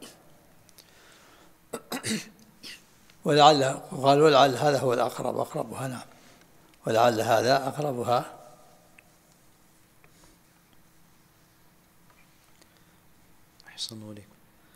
ولعل قال ولعل هذا هو الأقرب أقربها. نعم ولعل هذا أقربها. أحسن الله عليكم.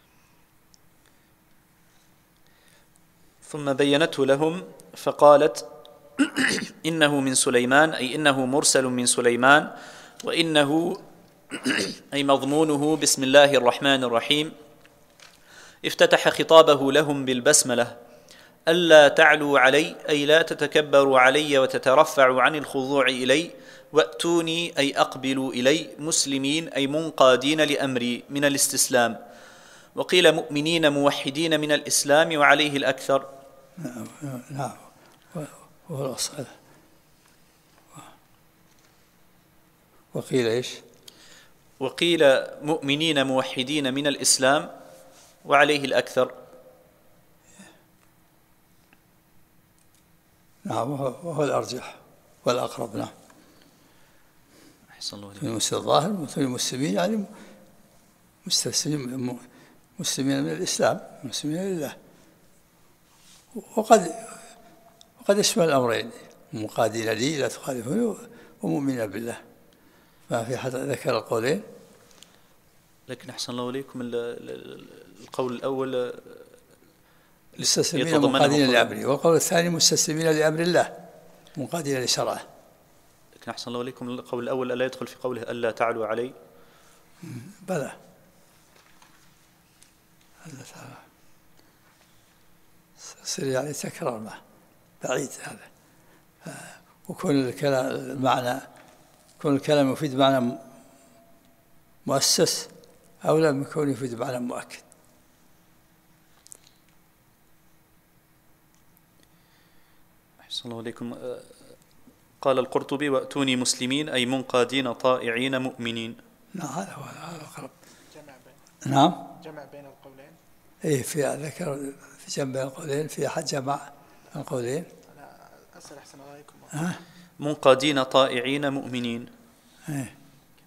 ثم بينته لهم فقالت إنه من سليمان، أي إنه مرسل من سليمان، وإنه أي مضمونه بسم الله الرحمن الرحيم. افتتح خطابه لهم بالبسملة ألا تعلوا علي، أي لا تتكبروا علي وتترفعوا عن الخضوع إلي، وأتوني أي أقبلوا إلي مسلمين أي منقادين لأمري من الاستسلام. وقيل مؤمنين موحدين من الإسلام وعليه الأكثر. نعم نعم وهو الأصل. وقيل إيش؟ وقيل مؤمنين موحدين من الإسلام وعليه الأكثر. نعم وهو الأرجح والأقرب. نعم. أحسن الله عليك. المسلم الظاهر مثل المسلمين يعني مستسلمين مسلمين من الإسلام مسلمين لله، وقد وقد يشمل الأمرين منقادين لي لا تخالفوني ومؤمنين بالله، ما في حد ذكر القولين. لكن أحسن الله عليكم القول الأول مستسلمين منقادين لأمره، والقول الثاني مستسلمين لأمر الله. منقادين لشرعه. لكن أحسن الله إليكم القول الأول ألا يدخل في قوله ألا تعلوا علي؟ بلى ألا تعلوا، يصير يعني تكرار معه بعيد هذا. وكون الكلام المعنى كون الكلام يفيد معنى مؤسس أولى من كونه يفيد معنى مؤكد. أحسن الله إليكم. قال القرطبي وأتوني مسلمين أي منقادين طائعين مؤمنين. نعم هذا هو هذا أقرب. جمع بين نعم جمع بين القولين. إيه في ذكر في جمع بين القولين، في أحد جمع القولين. أنا أسأل أحسن الله عليكم. ها منقادين طائعين مؤمنين. إيه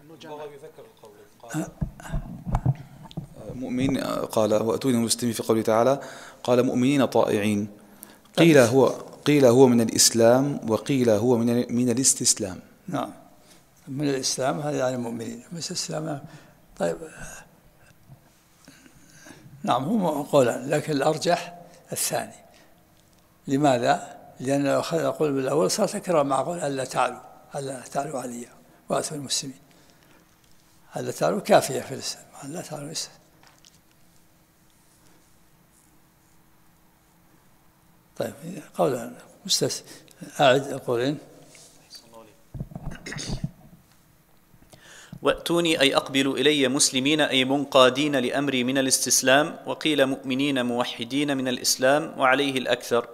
مؤمن قال وأتوني مسلمين في قوله تعالى قال مؤمنين طائعين. قيل هو قيل هو من الإسلام وقيل هو من من الاستسلام. نعم من الإسلام هذا يعني مؤمنين، من الاستسلام. طيب نعم هم قولان، لكن الأرجح الثاني. لماذا؟ لأن لو أخذ القول بالأول صار تكرار مع قول ألا تعلوا ألا تعلوا علي وأتوا المسلمين. ألا تعلوا كافية في الإسلام، ألا تعلوا الإسلام. طيب قولا مستس أعد القولين. وأتوني أي أقبلوا إلي مسلمين أي منقادين لأمري من الاستسلام، وقيل مؤمنين موحدين من الإسلام وعليه الأكثر.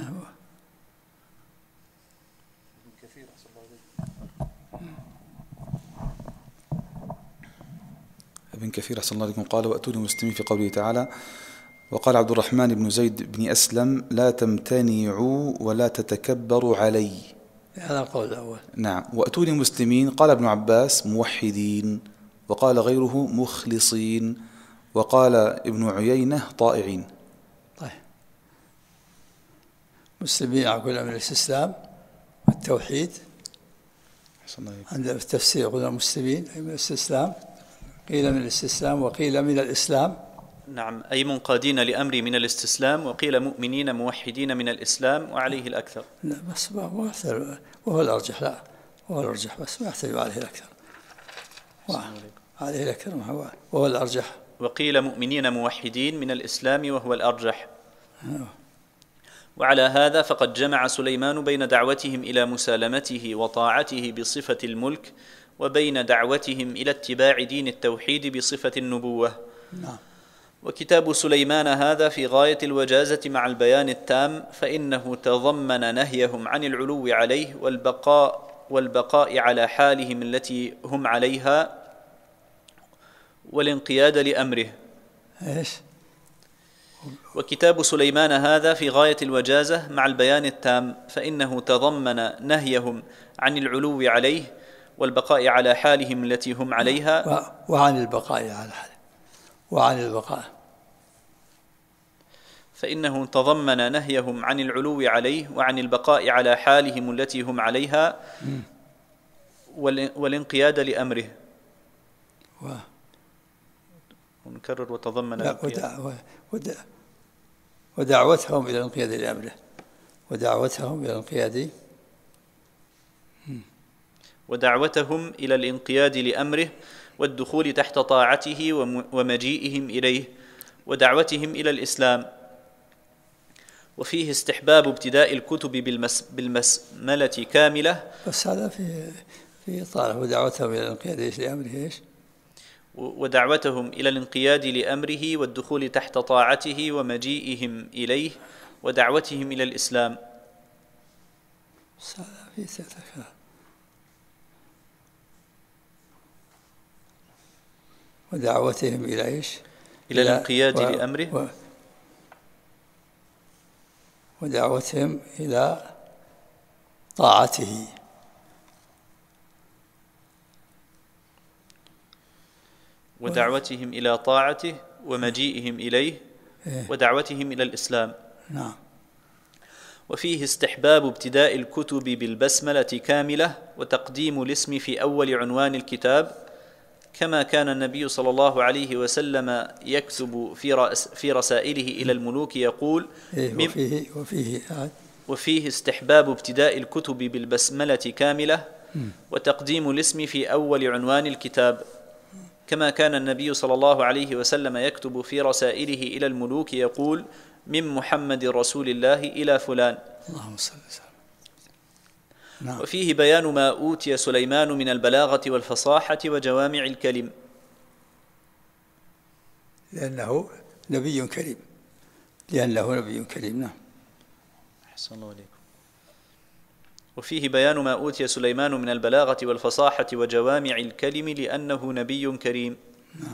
ابن كثير أحسن الله عليكم قال وأتوني مسلمين في قوله تعالى وقال عبد الرحمن بن زيد بن أسلم لا تمتنعوا ولا تتكبروا علي. هذا القول الأول. نعم. وأتوني مسلمين قال ابن عباس موحدين، وقال غيره مخلصين، وقال ابن عيينة طائعين. طيب مسلمين أقول من الاستسلام والتوحيد. عندنا في التفسير قلنا مسلمين أي من الاستسلام، قيل من الاستسلام وقيل من الإسلام. نعم أي منقادين لأمري من الاستسلام، وقيل مؤمنين موحدين من الإسلام وعليه الأكثر. لا بس ما يحتاج، وهو الأرجح. لا وهو الأرجح بس ما يحتاج عليه الأكثر. عليه الأكثر وهو الأرجح. وقيل مؤمنين موحدين من الإسلام وهو الأرجح. وعلى هذا فقد جمع سليمان بين دعوتهم إلى مسالمته وطاعته بصفة الملك وبين دعوتهم إلى اتباع دين التوحيد بصفة النبوة. نعم. وكتاب سليمان هذا في غاية الوجازة مع البيان التام، فإنه تضمن نهيهم عن العلو عليه والبقاء والبقاء على حالهم التي هم عليها والانقياد لأمره. إيش؟ وكتاب سليمان هذا في غاية الوجازة مع البيان التام، فإنه تضمن نهيهم عن العلو عليه والبقاء على حالهم التي هم عليها وعن البقاء على حالهم وعن البقاء فإنه تضمن نهيهم عن العلو عليه وعن البقاء على حالهم التي هم عليها والانقياد لأمره. و... ونكرر وتضمن ودع... ودع... ودعوتهم إلى الانقياد لأمره ودعوتهم إلى الانقياد ودعوتهم إلى الانقياد لأمره والدخول تحت طاعته ومجيئهم إليه ودعوتهم إلى الإسلام. وفيه استحباب ابتداء الكتب بالمس بالبسملة كاملة. بس هذا في في طالع ودعوتهم إلى الانقياد لأمره إيش؟ ودعوتهم إلى الانقياد لأمره والدخول تحت طاعته ومجيئهم إليه ودعوتهم إلى الإسلام. بس هذا في تذكر ودعوتهم إلى إيش؟ إلى الانقياد و... لأمره و... ودعوتهم إلى طاعته ودعوتهم إلى طاعته ومجيئهم إليه ودعوتهم إلى الإسلام. نعم. وفيه استحباب ابتداء الكتب بالبسملة كاملة وتقديم الاسم في أول عنوان الكتاب، كما كان النبي صلى الله عليه وسلم يكتب في في رسائله إلى الملوك يقول إيه وفيه وفيه وفيه استحباب ابتداء الكتب بالبسملة كاملة وتقديم الاسم في أول عنوان الكتاب، كما كان النبي صلى الله عليه وسلم يكتب في رسائله إلى الملوك يقول: من محمد رسول الله إلى فلان. اللهم صل وسلم. نعم. وفيه بيان ما أوتي سليمان من البلاغة والفصاحة وجوامع الكلم، لأنه نبي كريم لأنه نبي كريم. نعم. أحسن الله عليكم. وفيه بيان ما أوتي سليمان من البلاغة والفصاحة وجوامع الكلم لأنه نبي كريم. نعم.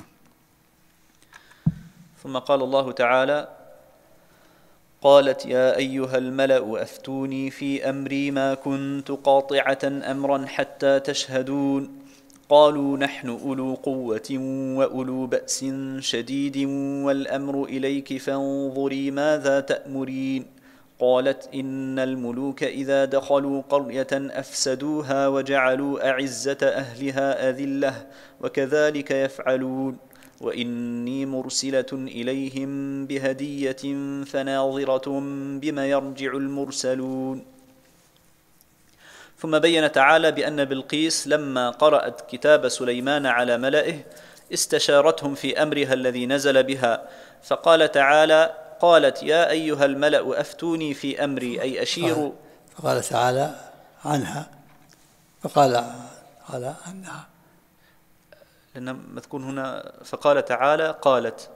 ثم قال الله تعالى: قالت يا أيها الملأ أفتوني في أمري ما كنت قاطعة أمرا حتى تشهدون. قالوا نحن أولو قوة وأولو بأس شديد والأمر إليك فانظري ماذا تأمرين. قالت إن الملوك إذا دخلوا قرية أفسدوها وجعلوا أعزة أهلها أذلة وكذلك يفعلون وإني مرسلة إليهم بهدية فناظرة بما يرجع المرسلون. ثم بين تعالى بأن بلقيس لما قرأت كتاب سليمان على ملئه استشارتهم في أمرها الذي نزل بها، فقال تعالى: قالت يا أيها الملأ أفتوني في أمري، أي أشيروا. فقال تعالى عنها، فقال على عنها، لأن مذكور هنا فقال تعالى قالت.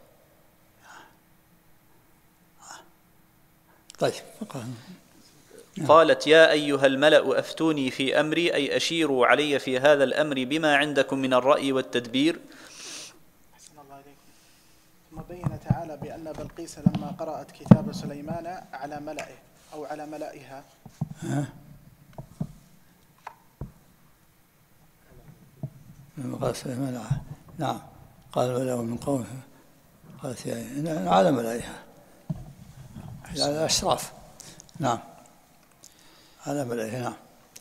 طيب. فقال قالت يا أيها الملأ أفتوني في أمري، أي أشيروا علي في هذا الأمر بما عندكم من الرأي والتدبير. أحسن الله عليكم. ثم بين تعالى بأن بلقيس لما قرأت كتاب سليمان على ملئه أو على ملئها لما قال سليمان نعم قال ملأ من قومه قالت يا على ملئها على الأشراف. نعم على ملئها. نعم.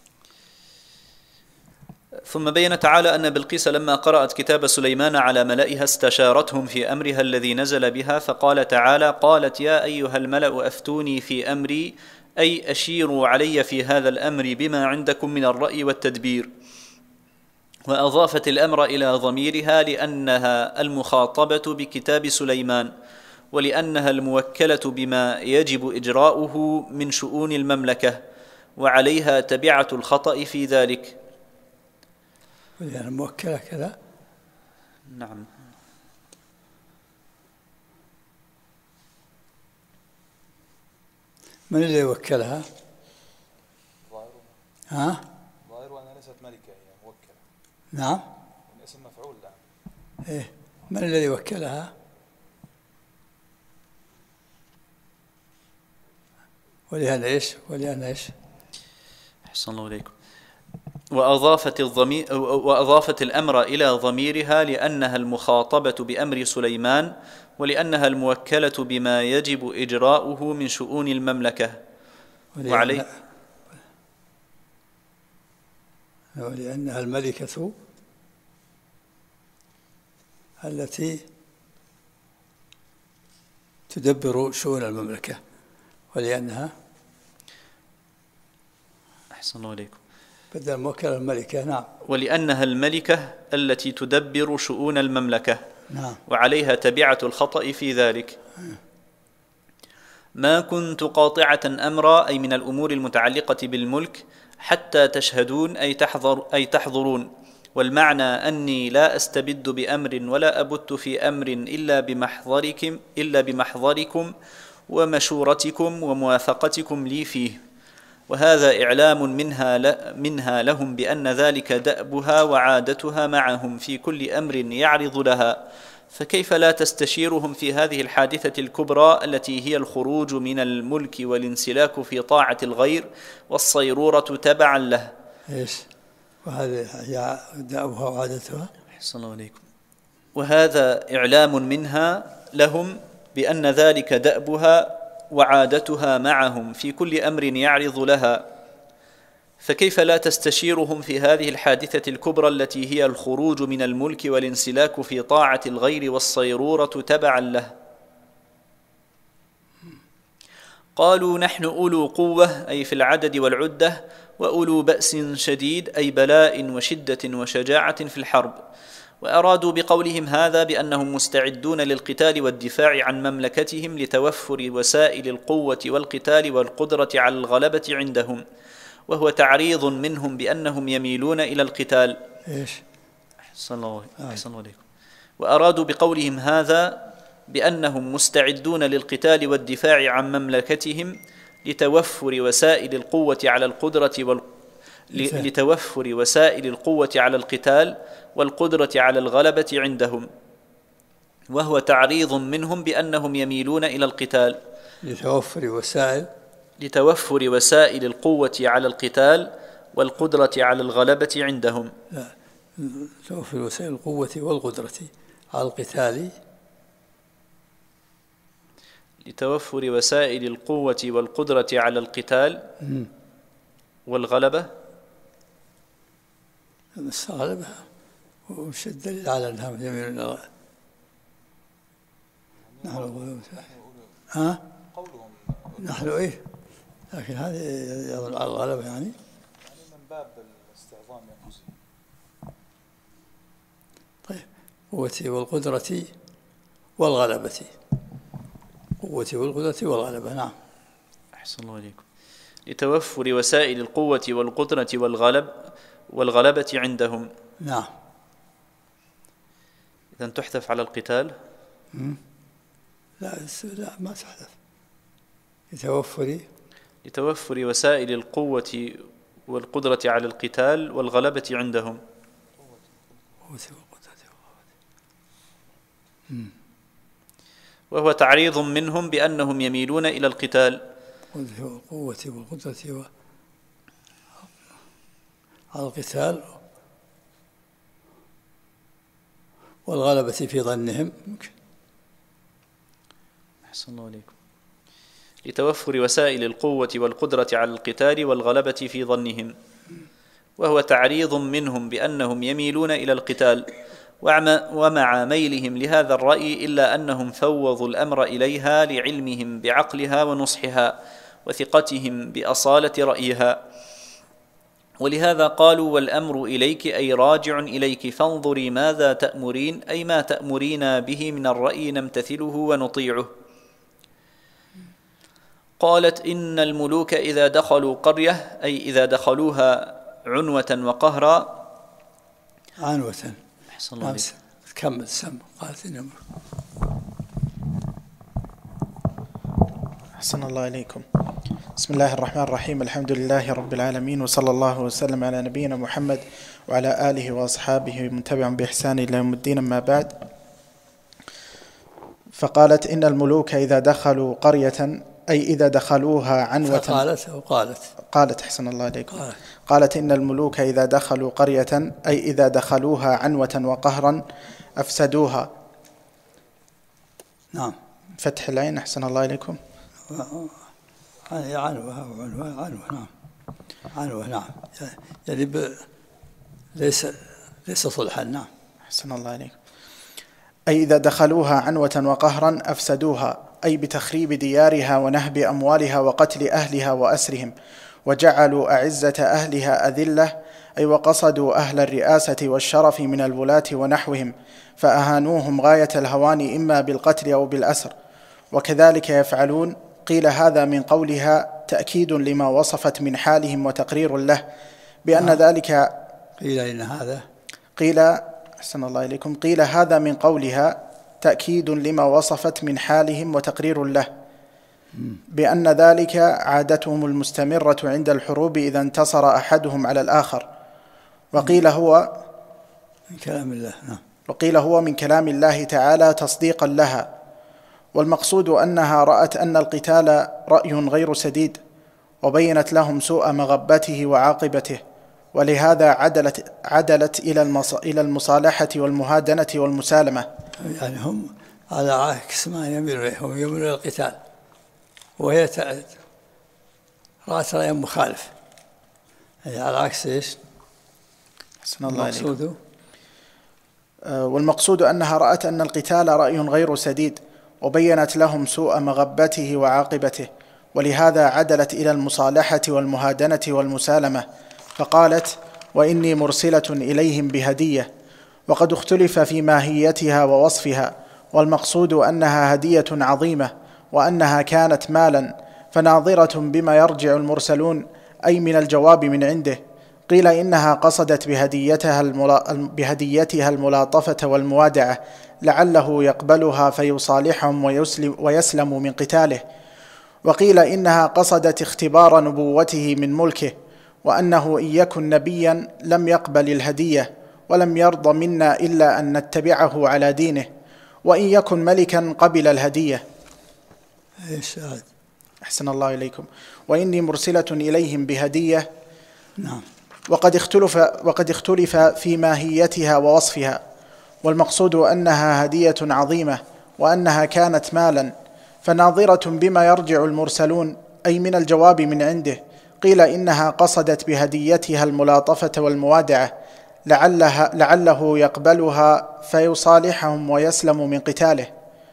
ثم بين تعالى أن بلقيس لما قرأت كتاب سليمان على ملئها استشارتهم في أمرها الذي نزل بها، فقال تعالى: قالت يا أيها الملأ أفتوني في أمري، أي أشيروا علي في هذا الأمر بما عندكم من الرأي والتدبير. وأضافت الأمر إلى ضميرها لأنها المخاطبة بكتاب سليمان، ولأنها الموكلة بما يجب إجراؤه من شؤون المملكة، وعليها تبعة الخطأ في ذلك. يعني موكلة كذا. نعم. من اللي وكلها؟ ها؟ ظاهر وأنها ليست ملكة، هي موكلة. نعم. من اسم مفعول. لا. إيه. من الذي وكلها؟ ولأن إيش؟ ولأن إيش؟ أحسن الله إليكم. وأضافت الضمير وأضافت الأمر إلى ضميرها لأنها المخاطبة بأمر سليمان، ولأنها الموكلة بما يجب إجراؤه من شؤون المملكة. وعلي ولأنها الملكة التي تدبر شؤون المملكة، ولأنها أحسن الله إليكم. بدل موكلة الملكة. نعم. ولأنها الملكة التي تدبر شؤون المملكة. نعم. وعليها تبعة الخطأ في ذلك. ما كنت قاطعة أمرا، أي من الأمور المتعلقة بالملك، حتى تشهدون، أي تحضر أي تحضرون. والمعنى أني لا أستبد بأمر ولا أبت في أمر إلا بمحضركم إلا بمحضركم ومشورتكم وموافقتكم لي فيه. وهذا إعلام منها منها لهم بأن ذلك دأبها وعادتها معهم في كل أمر يعرض لها، فكيف لا تستشيرهم في هذه الحادثة الكبرى التي هي الخروج من الملك والانسلاك في طاعة الغير والصيرورة تبعا له. إيش؟ وهذه هي دأبها وعادتها. أحسن الله عليكم. وهذا إعلام منها لهم بأن ذلك دأبها وعادتها معهم في كل أمر يعرض لها، فكيف لا تستشيرهم في هذه الحادثة الكبرى التي هي الخروج من الملك والانسلاك في طاعة الغير والصيرورة تبعا له. قالوا نحن أولو قوة أي في العدد والعدة، وأولو بأس شديد أي بلاء وشدة وشجاعة في الحرب. وأرادوا بقولهم هذا بأنهم مستعدون للقتال والدفاع عن مملكتهم لتوفر وسائل القوة والقتال والقدرة على الغلبة عندهم، وهو تعريض منهم بأنهم يميلون إلى القتال. إيش؟ أحسن الله عليكم. وأرادوا بقولهم هذا بأنهم مستعدون للقتال والدفاع عن مملكتهم لتوفر وسائل القوة على القدرة وال... لتوفر وسائل القوة على القتال والقدرة على الغلبة عندهم، وهو تعريض منهم بأنهم يميلون إلى القتال. لتوفر وسائل لتوفر وسائل القوة على القتال والقدرة على الغلبة عندهم. لا، توفر وسائل القوة والقدرة على القتال. لتوفر وسائل القوة والقدرة على القتال والغلبة. بس غلبة وش الدليل على أنها يميل إلى نحن ها نحن إيه، لكن هذه يظل على الغلبة يعني يعني من باب الاستعظام أنفسهم. طيب، قوتي والقدرة والغلبة. قوتي والقدرة والغلبة. نعم. أحسن الله عليكم. لتوفر وسائل القوة والقدرة والغلب والغلبة عندهم. نعم. إذن تحذف على القتال؟ مم. لا لا ما تحذف. لتوفر لتوفر وسائل القوة والقدرة على القتال والغلبة عندهم. قوتي والقدرة والغلبة. وهو تعريض منهم بأنهم يميلون إلى القتال. القوة والقدرة على القتال والغلبة في ظنهم. أحسن الله عليكم. لتوفر وسائل القوة والقدرة على القتال والغلبة في ظنهم، وهو تعريض منهم بأنهم يميلون إلى القتال، ومع ميلهم لهذا الرأي إلا أنهم فوضوا الأمر إليها لعلمهم بعقلها ونصحها وثقتهم بأصالة رأيها. ولهذا قالوا والأمر إليك أي راجع إليك فانظري ماذا تأمرين، أي ما تأمرين به من الرأي نمتثله ونطيعه. قالت إن الملوك إذا دخلوا قرية أي إذا دخلوها عنوة وقهرا. عنوة. أحسن الله عليك. كمل سم. قالت إن أحسن الله عليكم. بسم الله الرحمن الرحيم. الحمد لله رب العالمين، وصلى الله وسلم على نبينا محمد وعلى آله وأصحابه ومن تبعهم بإحسان إلى يوم الدين. أما بعد، فقالت إن الملوك إذا دخلوا قرية أي إذا دخلوها عنوة. قالت أو قالت قالت أحسن الله عليكم. قالت. قالت إن الملوك إذا دخلوا قرية أي إذا دخلوها عنوة وقهرا أفسدوها. نعم. فتح العين. أحسن الله عليكم. عنوة عنوة عنوة نعم. عنوة نعم، يعني ب... ليس ليس صلحا. نعم. أحسن الله عليكم. أي إذا دخلوها عنوة وقهرا أفسدوها، أي بتخريب ديارها ونهب أموالها وقتل أهلها وأسرهم، وجعلوا أعزة أهلها أذلة، أي وقصدوا أهل الرئاسة والشرف من الولاة ونحوهم فأهانوهم غاية الهوان إما بالقتل أو بالأسر، وكذلك يفعلون. قيل هذا من قولها تأكيد لما وصفت من حالهم وتقرير له بأن ذلك. قيل إن هذا قيل أحسن الله إليكم. قيل هذا من قولها تأكيد لما وصفت من حالهم وتقرير له بأن ذلك عادتهم المستمرة عند الحروب إذا انتصر أحدهم على الآخر. وقيل هو من كلام الله. نعم. وقيل هو من كلام الله تعالى تصديقا لها. والمقصود أنها رأت أن القتال رأي غير سديد، وبينت لهم سوء مغبته وعاقبته، ولهذا عدلت عدلت إلى إلى المصالحة والمهادنة والمسالمة. يعني هم على عكس ما يميلون إليه، هم يميلون إلى القتال، وهي رأت رأي مخالف، يعني على عكس إيش؟ حسن الله عليك. المقصود والمقصود أنها رأت أن القتال رأي غير سديد، وبينت لهم سوء مغبته وعاقبته، ولهذا عدلت إلى المصالحة والمهادنة والمسالمة، فقالت: وإني مرسلة إليهم بهدية. وقد اختلف في ماهيتها ووصفها، والمقصود أنها هدية عظيمة، وأنها كانت مالا، فناظرة بما يرجع المرسلون، أي من الجواب من عنده. قيل إنها قصدت بهديتها, الملا... بهديتها الملاطفة والموادعة، لعله يقبلها فيصالحهم ويسلم, ويسلم من قتاله. وقيل إنها قصدت اختبار نبوته من ملكه، وأنه إن يكن نبيا لم يقبل الهدية ولم يرضى منا إلا أن نتبعه على دينه، وإن يكن ملكا قبل الهدية. أحسن الله إليكم. وإني مرسلة إليهم بهدية. نعم. وقد اختلف, وقد اختلف في ماهيتها ووصفها، والمقصود أنها هدية عظيمة، وأنها كانت مالا، فناظرة بما يرجع المرسلون، أي من الجواب من عنده. قيل إنها قصدت بهديتها الملاطفة والموادعة، لعلها لعله يقبلها فيصالحهم ويسلم من قتاله.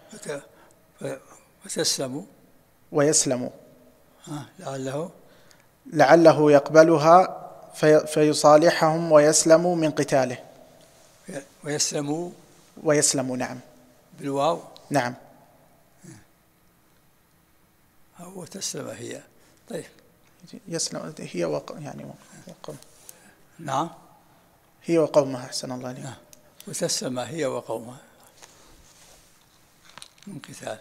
وتسلم ويسلم لعله لعله يقبلها في فيصالحهم ويسلم من قتاله. ويسلم ويسلم نعم بالواو. نعم. وتسلم هي. طيب يسلم هي وق... يعني وقوم. نعم. هي وقومها. أحسن الله عليك. نعم. وتسلم هي وقومها من قتال.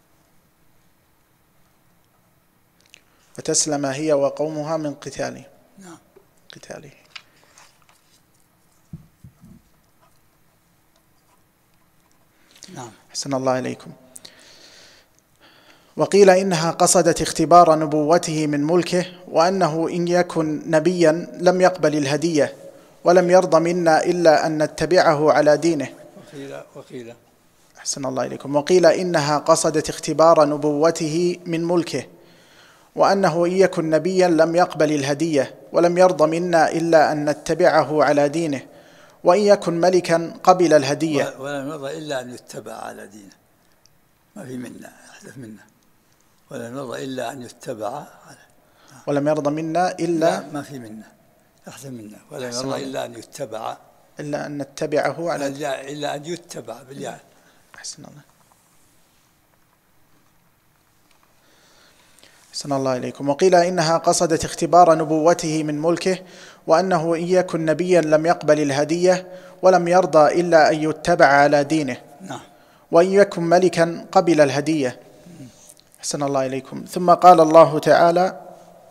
وتسلم هي وقومها من قتاله. نعم. قتاله. نعم. أحسن الله إليكم. وقيل إنها قصدت اختبار نبوته من ملكه، وأنه إن يكن نبيا لم يقبل الهدية ولم يرضى منا إلا أن نتبعه على دينه. وقيل وقيل أحسن الله إليكم. وقيل إنها قصدت اختبار نبوته من ملكه، وأنه إن يكن نبيا لم يقبل الهدية ولم يرضى منا إلا أن نتبعه على دينه، وإن يكن ملكا قبل الهدية. ولم يرضى إلا أن يتبع على دينه. ما في منا، أحدث منا. ولم يرضى إلا أن يتبع على. ولم يرضى منا إلا ما في منا، أحسن منا. ولم يرضى إلا أن يتبع إلا أن نتبعه على إلا أن يتبع بالياء. أحسن الله. أحسن الله إليكم. وقيل إنها قصدت اختبار نبوته من ملكه، وأنه إن يكن نبيا لم يقبل الهدية ولم يرضى إلا أن يتبع على دينه. نعم. وإن يكن ملكا قبل الهدية. أحسن الله إليكم. ثم قال الله تعالى: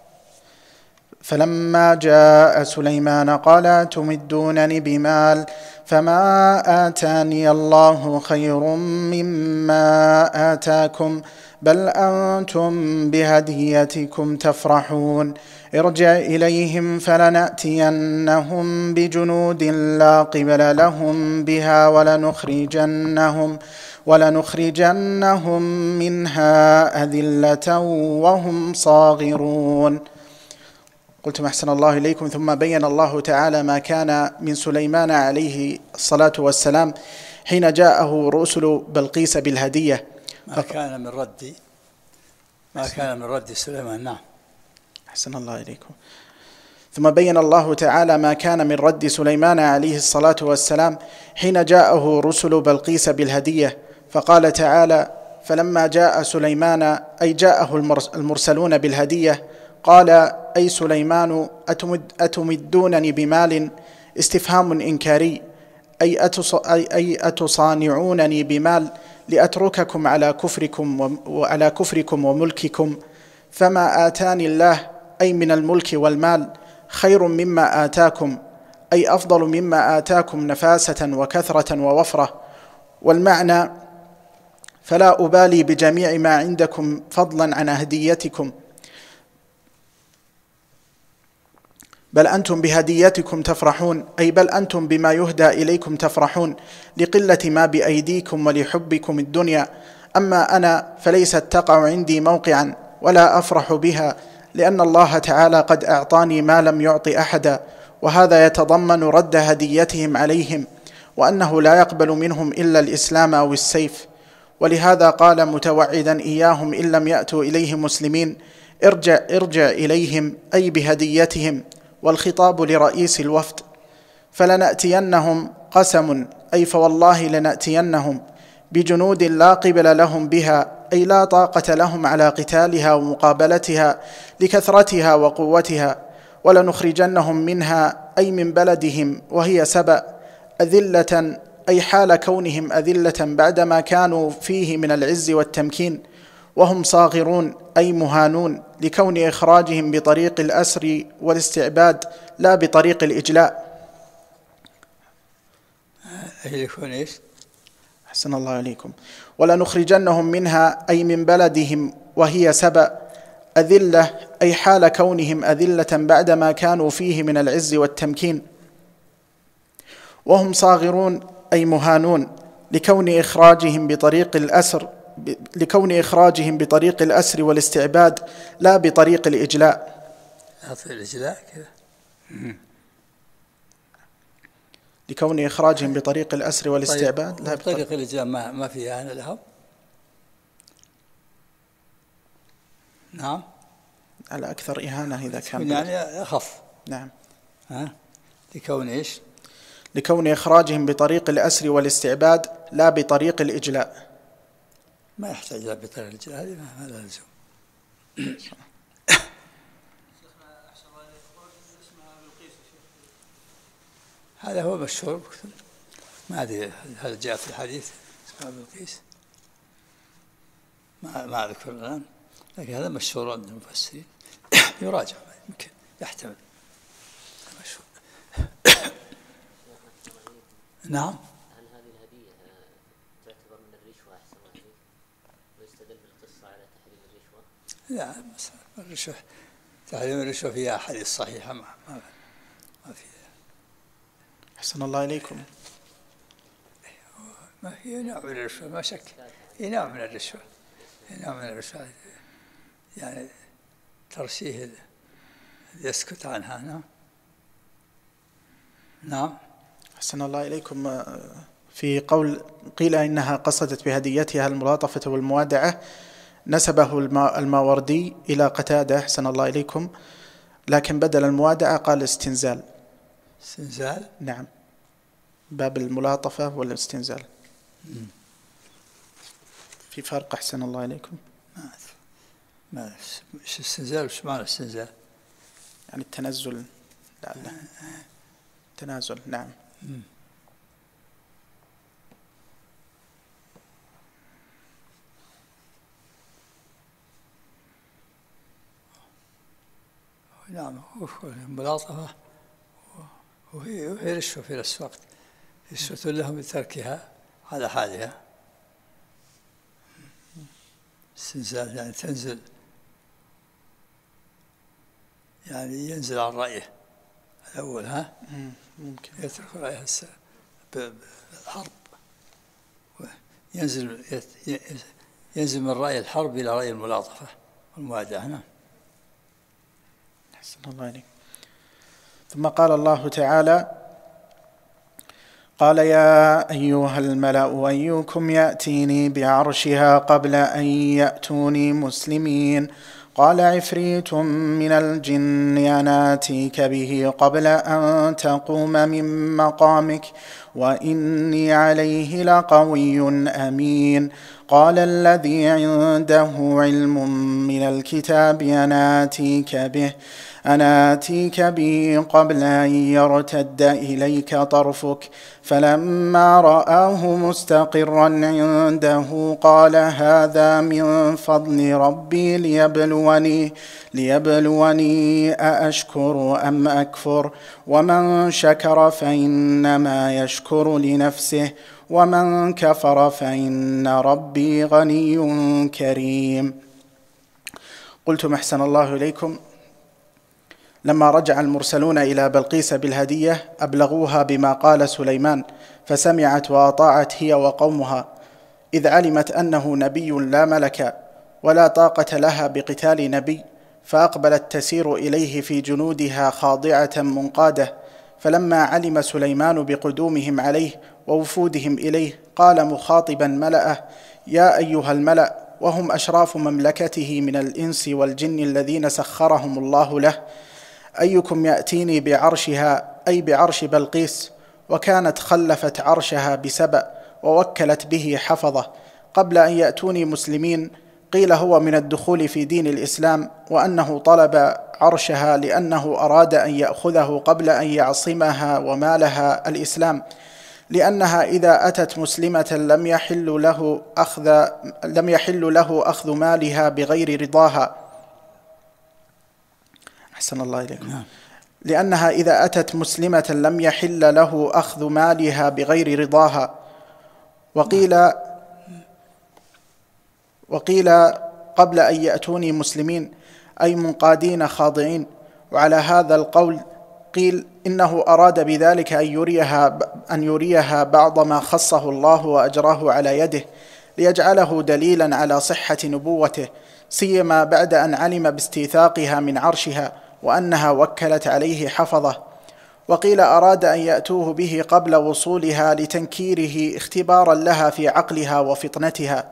فلما جاء سليمان قال تمدونني بمال فما آتاني الله خير مما آتاكم بل أنتم بهديتكم تفرحون ارجع إليهم فلنأتينهم بجنود لا قبل لهم بها ولنخرجنهم ولنخرجنهم منها أذلة وهم صاغرون. قلتم أحسن الله إليكم. ثم بين الله تعالى ما كان من سليمان عليه الصلاة والسلام حين جاءه رسل بلقيس بالهدية. ما كان من رد ما كان من رد سليمان. نعم. أحسن الله إليكم. ثم بين الله تعالى ما كان من رد سليمان عليه الصلاة والسلام حين جاءه رسل بلقيس بالهدية، فقال تعالى: فلما جاء سليمان أي جاءه المرسلون بالهدية قال: أي سليمان أتمد أتمدونني بمال؟ استفهام إنكاري، أي, أتص أي أتصانعونني بمال لأترككم على كفركم وعلى كفركم وملككم؟ فما آتاني الله أي من الملك والمال خير مما آتاكم، أي أفضل مما آتاكم نفاسة وكثرة ووفرة. والمعنى: فلا أبالي بجميع ما عندكم فضلا عن هديتكم، بل أنتم بهديتكم تفرحون، أي بل أنتم بما يهدى إليكم تفرحون لقلة ما بأيديكم ولحبكم الدنيا. أما أنا فليست تقع عندي موقعا ولا أفرح بها، لأن الله تعالى قد أعطاني ما لم يعط أحدا، وهذا يتضمن رد هديتهم عليهم، وأنه لا يقبل منهم إلا الإسلام أو السيف. ولهذا قال متوعدا إياهم إن لم يأتوا إليه مسلمين: ارجع ارجع إليهم، أي بهديتهم، والخطاب لرئيس الوفد. فلنأتينهم قسم، أي فوالله لنأتينهم بجنود لا قبل لهم بها، أي لا طاقة لهم على قتالها ومقابلتها لكثرتها وقوتها، ولنخرجنهم منها، أي من بلدهم وهي سبأ، أذلة، أي حال كونهم أذلة بعدما كانوا فيه من العز والتمكين، وهم صاغرون، أي مهانون، لكون إخراجهم بطريق الأسر والاستعباد لا بطريق الإجلاء. يكون إيش؟ أحسن الله عليكم. ولنخرجنهم منها، أي من بلدهم وهي سبأ، أذلة، أي حال كونهم أذلة بعدما كانوا فيه من العز والتمكين، وهم صاغرون، أي مهانون، لكون إخراجهم بطريق الأسر لكون إخراجهم بطريق الأسر والاستعباد لا بطريق الإجلاء. الإجلاء كذا. لكون إخراجهم بطريق الأسر والاستعباد طيب لا بطريق الإجلاء ما ما فيها أنا لهم. نعم. على أكثر إهانة إذا كان يعني أخف. نعم. ها لكون إيش؟ لكون إخراجهم بطريق الأسر والاستعباد لا بطريق الإجلاء. ما يحتاج إلى بطريق الإجلاء، هذه ما لها لزوم. هذا هو مشهور، ما أدري هل جاء في الحديث اسمها بلقيس، ما ما أذكر الآن، لكن هذا مشهور عند المفسرين. يراجع يمكن يحتمل مشهور. نعم. هل هذه الهدية تعتبر من الرشوة أحسن الله ويستدل بالقصة على تحريم الرشوة؟ لا، الرشوة تحريم الرشوة فيها أحاديث صحيحة ما ما ما فيها. أحسن الله إليكم. ما هي نوع من الرشوة ما شك، هي نوع من الرشوة، هي نوع من الرشوة، يعني ترشيه يسكت عنها. نعم. نعم. أحسن الله إليكم. في قول قيل إنها قصدت بهديتها الملاطفة والموادعة، نسبه الماوردي إلى قتادة أحسن الله إليكم، لكن بدل الموادعة قال استنزال. استنزال؟ نعم، باب الملاطفة والاستنزال. في فرق أحسن الله إليكم؟ ما ما إيش استنزال وش معنى استنزال؟ يعني التنزل لعله تنازل. نعم. مم. نعم، الملاطفة وهي وهي رشوة في نفس الوقت، رشوة لهم بتركها على حالها. استنزال يعني تنزل، يعني ينزل عن رأيه الأول. ها ممكن يترك رأيه بالحرب، ينزل ينزل من رأي الحرب إلى رأي الملاطفة والموادعة. نعم. أحسن الله عليك. ثم قال الله تعالى: قال يا أيها الملأ أيكم يأتيني بعرشها قبل أن يأتوني مسلمين. قال عفريت من الجن أنا آتيك به قبل أن تقوم من مقامك وإني عليه لقوي أمين. قال الذي عنده علم من الكتاب أنا آتيك به أنا آتيك به قبل أن يرتد إليك طرفك فلما رآه مستقرا عنده قال هذا من فضل ربي ليبلوني ليبلوني أأشكر أم أكفر ومن شكر فإنما يشكر لنفسه ومن كفر فإن ربي غني كريم. قلتم أحسن الله إليكم: لما رجع المرسلون إلى بلقيس بالهدية أبلغوها بما قال سليمان فسمعت وأطاعت هي وقومها، إذ علمت أنه نبي لا ملك ولا طاقة لها بقتال نبي، فأقبلت تسير إليه في جنودها خاضعة منقادة. فلما علم سليمان بقدومهم عليه ووفودهم إليه قال مخاطبا ملأه: يا أيها الملأ وهم أشراف مملكته من الإنس والجن الذين سخرهم الله له، أيكم يأتيني بعرشها أي بعرش بلقيس، وكانت خلفت عرشها بسبأ ووكلت به حفظة قبل أن يأتوني مسلمين، قيل هو من الدخول في دين الإسلام، وأنه طلب عرشها لأنه أراد أن يأخذه قبل أن يعصمها ومالها الإسلام، لأنها إذا أتت مسلمة لم يحل له أخذ لم يحل له أخذ مالها بغير رضاها. أحسن الله إليكم. لأنها إذا أتت مسلمة لم يحل له أخذ مالها بغير رضاها. وقيل وقيل قبل أن يأتوني مسلمين أي منقادين خاضعين. وعلى هذا القول قيل إنه أراد بذلك أن يريها, أن يريها بعض ما خصه الله وأجراه على يده، ليجعله دليلا على صحة نبوته، سيما بعد أن علم باستيثاقها من عرشها وأنها وكلت عليه حفظه. وقيل أراد أن يأتوه به قبل وصولها لتنكيره اختبارا لها في عقلها وفطنتها.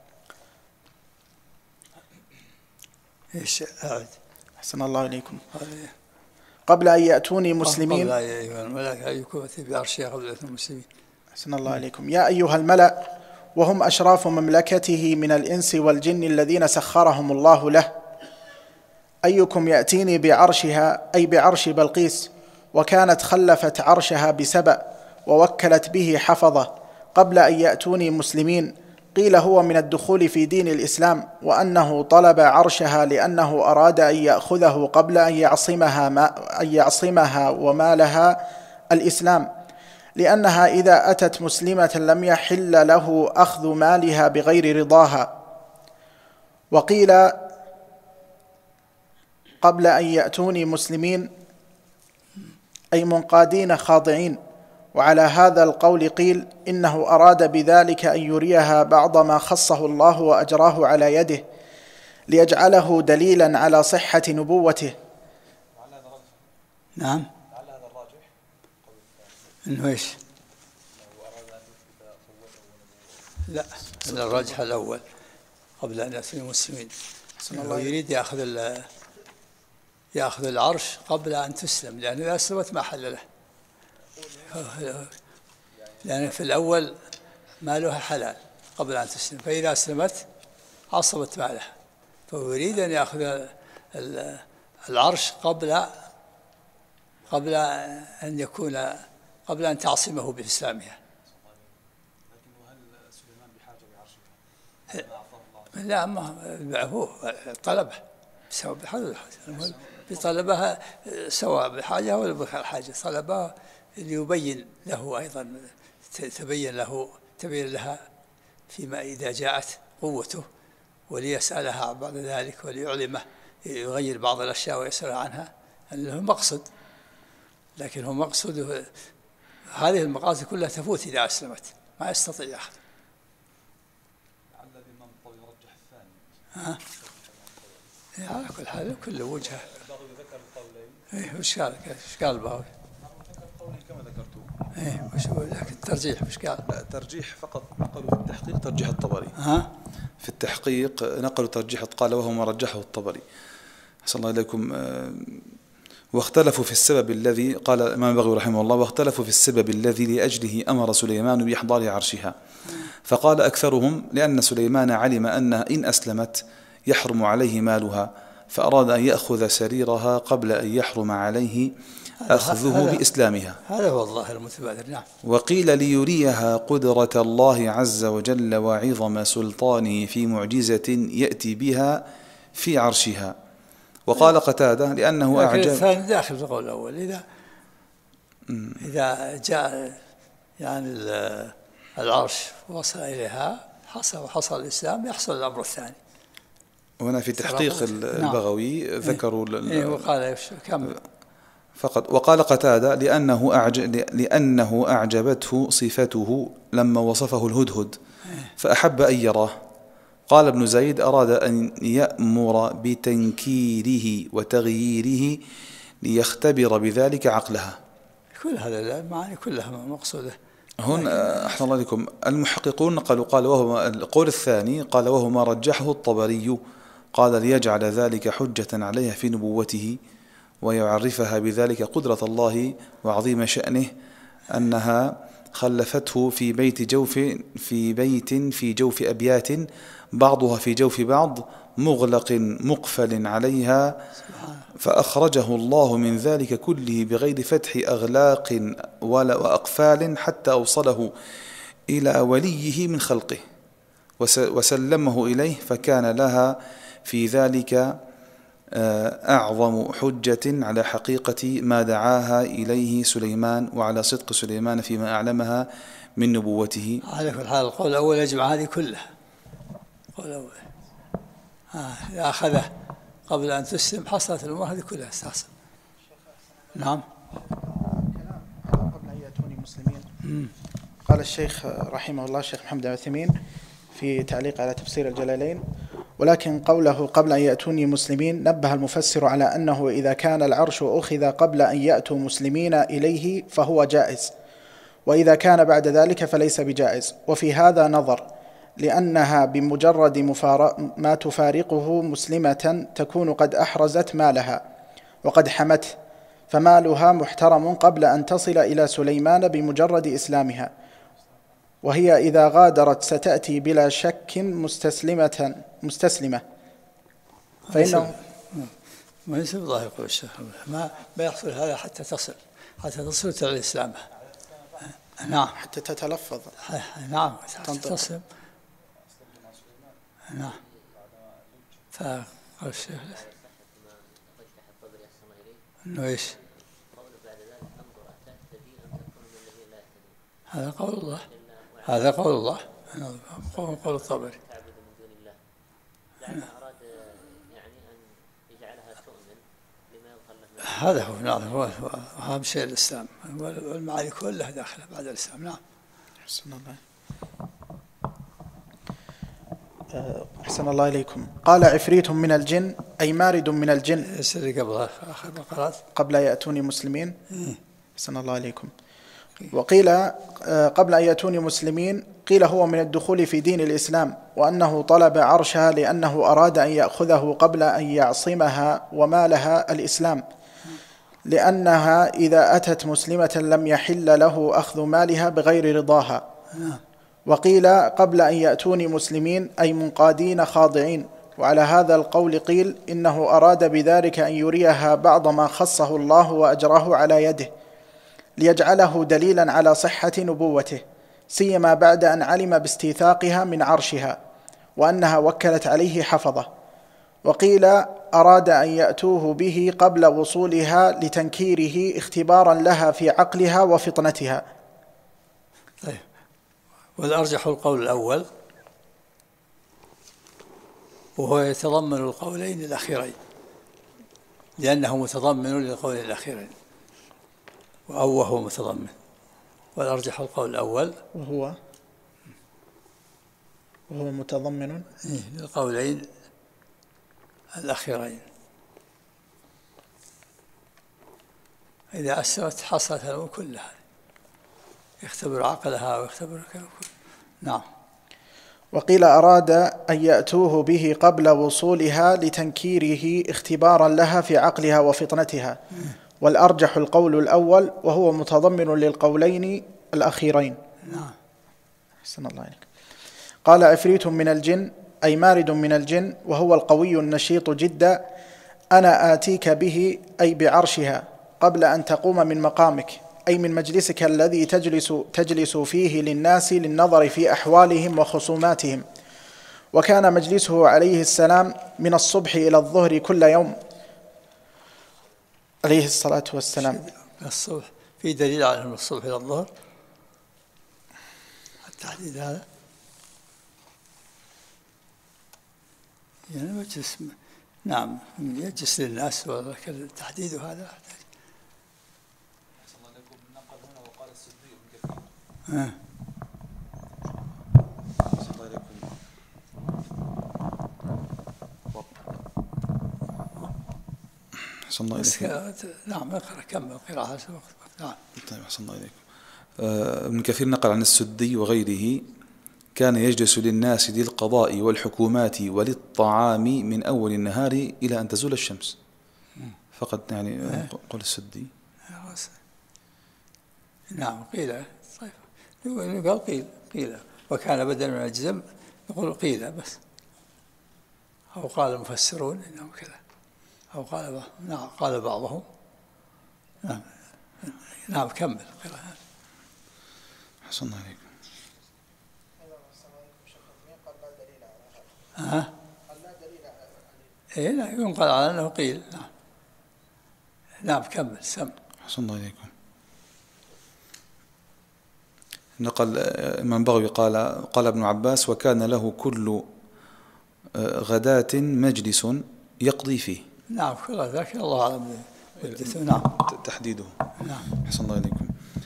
ايش أعد؟ أحسن الله إليكم. قبل أن يأتوني مسلمين قبل أيها الملأ أيكم بعرشها قبل أن يأتوني مسلمين. أحسن الله إليكم. يا أيها الملأ وهم أشراف مملكته من الإنس والجن الذين سخرهم الله له، أيكم يأتيني بعرشها أي بعرش بلقيس، وكانت خلفت عرشها بسبأ ووكلت به حفظة قبل أن يأتوني مسلمين، قيل هو من الدخول في دين الإسلام، وأنه طلب عرشها لأنه أراد أن يأخذه قبل أن يعصمها, ما أن يعصمها ومالها الإسلام، لأنها إذا أتت مسلمة لم يحل له أخذ مالها بغير رضاها. وقيل قبل أن يأتوني مسلمين أي منقادين خاضعين. وعلى هذا القول قيل إنه أراد بذلك أن يريها بعض ما خصه الله وأجراه على يده، ليجعله دليلا على صحة نبوته. نعم. إنه إيش؟ لا، الراجح الأول قبل أن يأتي المسلمين. الله يريد يأخذ يأخذ العرش قبل أن تسلم، لأنه إذا أسلمت ما حل له، لأن في الأول مالها حلال قبل أن تسلم، فإذا أسلمت عصبت مالها، فهو يريد أن يأخذ العرش قبل قبل أن يكون قبل أن تعصمه بإسلامها. لكن هل سليمان بحاجة بعرشه؟ لا، ما هو طلبه سواء بحاجة بطلبها سواء بحاجة ولا بحاجة، طلبها ليبين له أيضا، تبين له تبين لها فيما إذا جاءت قوته، وليسألها بعد ذلك وليعلمه، يغير بعض الأشياء ويسأل عنها، أنه مقصد. لكن هو مقصد هذه المقاصد كلها تفوت إذا أسلمت، ما يستطيع يأخذ. الذي من طوي رجح الثاني. ها؟ على كل حال كل وجهه. البغوي ذكر القولين. إيه وش قال؟ وش قال البغوي؟ ذكر القولين كما ذكرتوا. إيه وش هو؟ لكن الترجيح وش قال؟ لا، ترجيح فقط نقلوا في التحقيق ترجيح الطبري. ها؟ في التحقيق نقلوا ترجيح، قال وهو ما رجحه الطبري. أحسن الله إليكم. واختلفوا في السبب الذي، قال الإمام البغوي رحمه الله، واختلفوا في السبب الذي لأجله أمر سليمان بإحضار عرشها، فقال أكثرهم لأن سليمان علم أنها إن أسلمت يحرم عليه مالها، فأراد أن يأخذ سريرها قبل أن يحرم عليه أخذه بإسلامها. هذا هو الظاهر المتبادر. نعم. وقيل ليريها قدرة الله عز وجل وعظم سلطانه في معجزة يأتي بها في عرشها. وقال قتادة لأنه أعجب. الثاني داخل في القول الأول، إذا إذا جاء يعني العرش وصل إليها حصل وحصل الإسلام يحصل الأمر الثاني. هنا في تحقيق البغوي نعم. ذكروا إيه وقال كم فقط. وقال قتادة لأنه أعجب لأنه أعجبته صفته لما وصفه الهدهد فأحب أن يراه. قال ابن زيد أراد أن يأمر بتنكيره وتغييره ليختبر بذلك عقلها. كل هذا المعاني كلها مقصودة هون أحسن الله عليكم. المحققون نقلوا قال وهو القول الثاني قال وهو ما رجحه الطبري قال ليجعل ذلك حجة عليها في نبوته ويعرفها بذلك قدرة الله وعظيم شأنه أنها خلفته في بيت جوف في بيت في جوف أبيات بعضها في جوف بعض مغلق مقفل عليها فأخرجه الله من ذلك كله بغير فتح أغلاق ولا وأقفال حتى أوصله إلى وليه من خلقه وسلمه إليه فكان لها في ذلك أعظم حجة على حقيقة ما دعاها إليه سليمان وعلى صدق سليمان فيما أعلمها من نبوته. على كل حال القول الأول يجمع هذه كلها. القول الأول إذا أخذه قبل أن تسلم حصلت الأمور هذه كلها استحسن. نعم. قبل أن يأتوني مسلمين. قال الشيخ رحمه الله الشيخ محمد العثيمين في تعليق على تفسير الجلالين: ولكن قوله قبل أن يأتوني مسلمين نبه المفسر على أنه إذا كان العرش أخذ قبل أن يأتوا مسلمين إليه فهو جائز، وإذا كان بعد ذلك فليس بجائز. وفي هذا نظر، لأنها بمجرد ما تفارقه مسلمة تكون قد أحرزت مالها وقد حمته، فمالها محترم قبل أن تصل إلى سليمان بمجرد إسلامها، وهي إذا غادرت ستأتي بلا شك مستسلمة مستسلمة فإنه ما يصير الله يقول الشيخ ما ما يحصل هذا حتى تصل حتى تصل إلى الإسلام. نعم حتى تتلفظ. نعم حتى تصل. نعم. فقال الشيخ إنه إيش؟ هذا قول الله. هذا قول الله. قول قول الطبري. هذا هو. نعم هو أهم شيء الإسلام والمعاني كلها داخلة بعد الإسلام. نعم. أحسن الله. أحسن الله إليكم. قال عفريت من الجن أي مارد من الجن. قبل آخر بقرات. قبل يأتوني مسلمين. أحسن الله إليكم. وقيل قبل أن يأتوني مسلمين قيل هو من الدخول في دين الإسلام، وأنه طلب عرشها لأنه أراد أن يأخذه قبل أن يعصمها ومالها الإسلام، لأنها إذا أتت مسلمة لم يحل له أخذ مالها بغير رضاها. وقيل قبل أن يأتوني مسلمين أي منقادين خاضعين، وعلى هذا القول قيل إنه أراد بذلك أن يريها بعض ما خصه الله وأجراه على يده ليجعله دليلا على صحة نبوته، سيما بعد أن علم باستيثاقها من عرشها وأنها وكلت عليه حفظه. وقيل أراد أن يأتوه به قبل وصولها لتنكيره اختبارا لها في عقلها وفطنتها. طيب. والأرجح القول الأول، وهو يتضمن القولين الأخيرين لأنه متضمن للقولين الأخيرين، أو وهو متضمن. والأرجح القول الأول وهو وهو متضمن للقولين الأخيرين. إذا أسرت حصلت الأمور كلها، يختبر عقلها ويختبر كل. نعم. وقيل أراد أن يأتوه به قبل وصولها لتنكيره اختبارا لها في عقلها وفطنتها. والأرجح القول الأول وهو متضمن للقولين الأخيرين. نعم. أحسن الله عليك. قال عفريت من الجن أي مارد من الجن، وهو القوي النشيط جدا، أنا آتيك به أي بعرشها قبل أن تقوم من مقامك، أي من مجلسك الذي تجلس, تجلس فيه للناس للنظر في أحوالهم وخصوماتهم. وكان مجلسه عليه السلام من الصبح إلى الظهر كل يوم عليه الصلاة والسلام. الصبح في دليل على أن الصبح إلى الظهر التحديد هذا يعني مجلس. نعم يجلس للناس، والتحديد هذا آه. أحسن الله إليكم. نعم اقرأ كمل القراءة. نعم. طيب أحسن الله إليكم. ابن كثير نقل عن السدي وغيره: كان يجلس للناس للقضاء والحكومات وللطعام من أول النهار إلى أن تزول الشمس. فقط يعني قول السدي. نعم قيل. طيب يقول قيل قيل وكان بدل من الجزم يقول قيل بس، أو قال المفسرون إنه كذا، أو قال نعم قال بعضهم. نعم نعم كمل قراءة. حسن عليكم. ها؟ إيه لا ينقل على أنه قيل. نعم نعم كمل سم. حسن الله عليكم. نقل الإمام بغوي قال قال ابن عباس: وكان له كل غداة مجلس يقضي فيه. نعم كل ذاك الله أعلم مدته. نعم تحديده. نعم. حسن الله عليكم.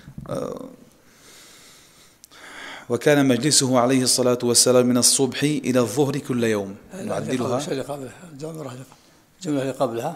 وكان مجلسه عليه الصلاة والسلام من الصبح إلى الظهر كل يوم. نعدلها. الجملة اللي قبلها.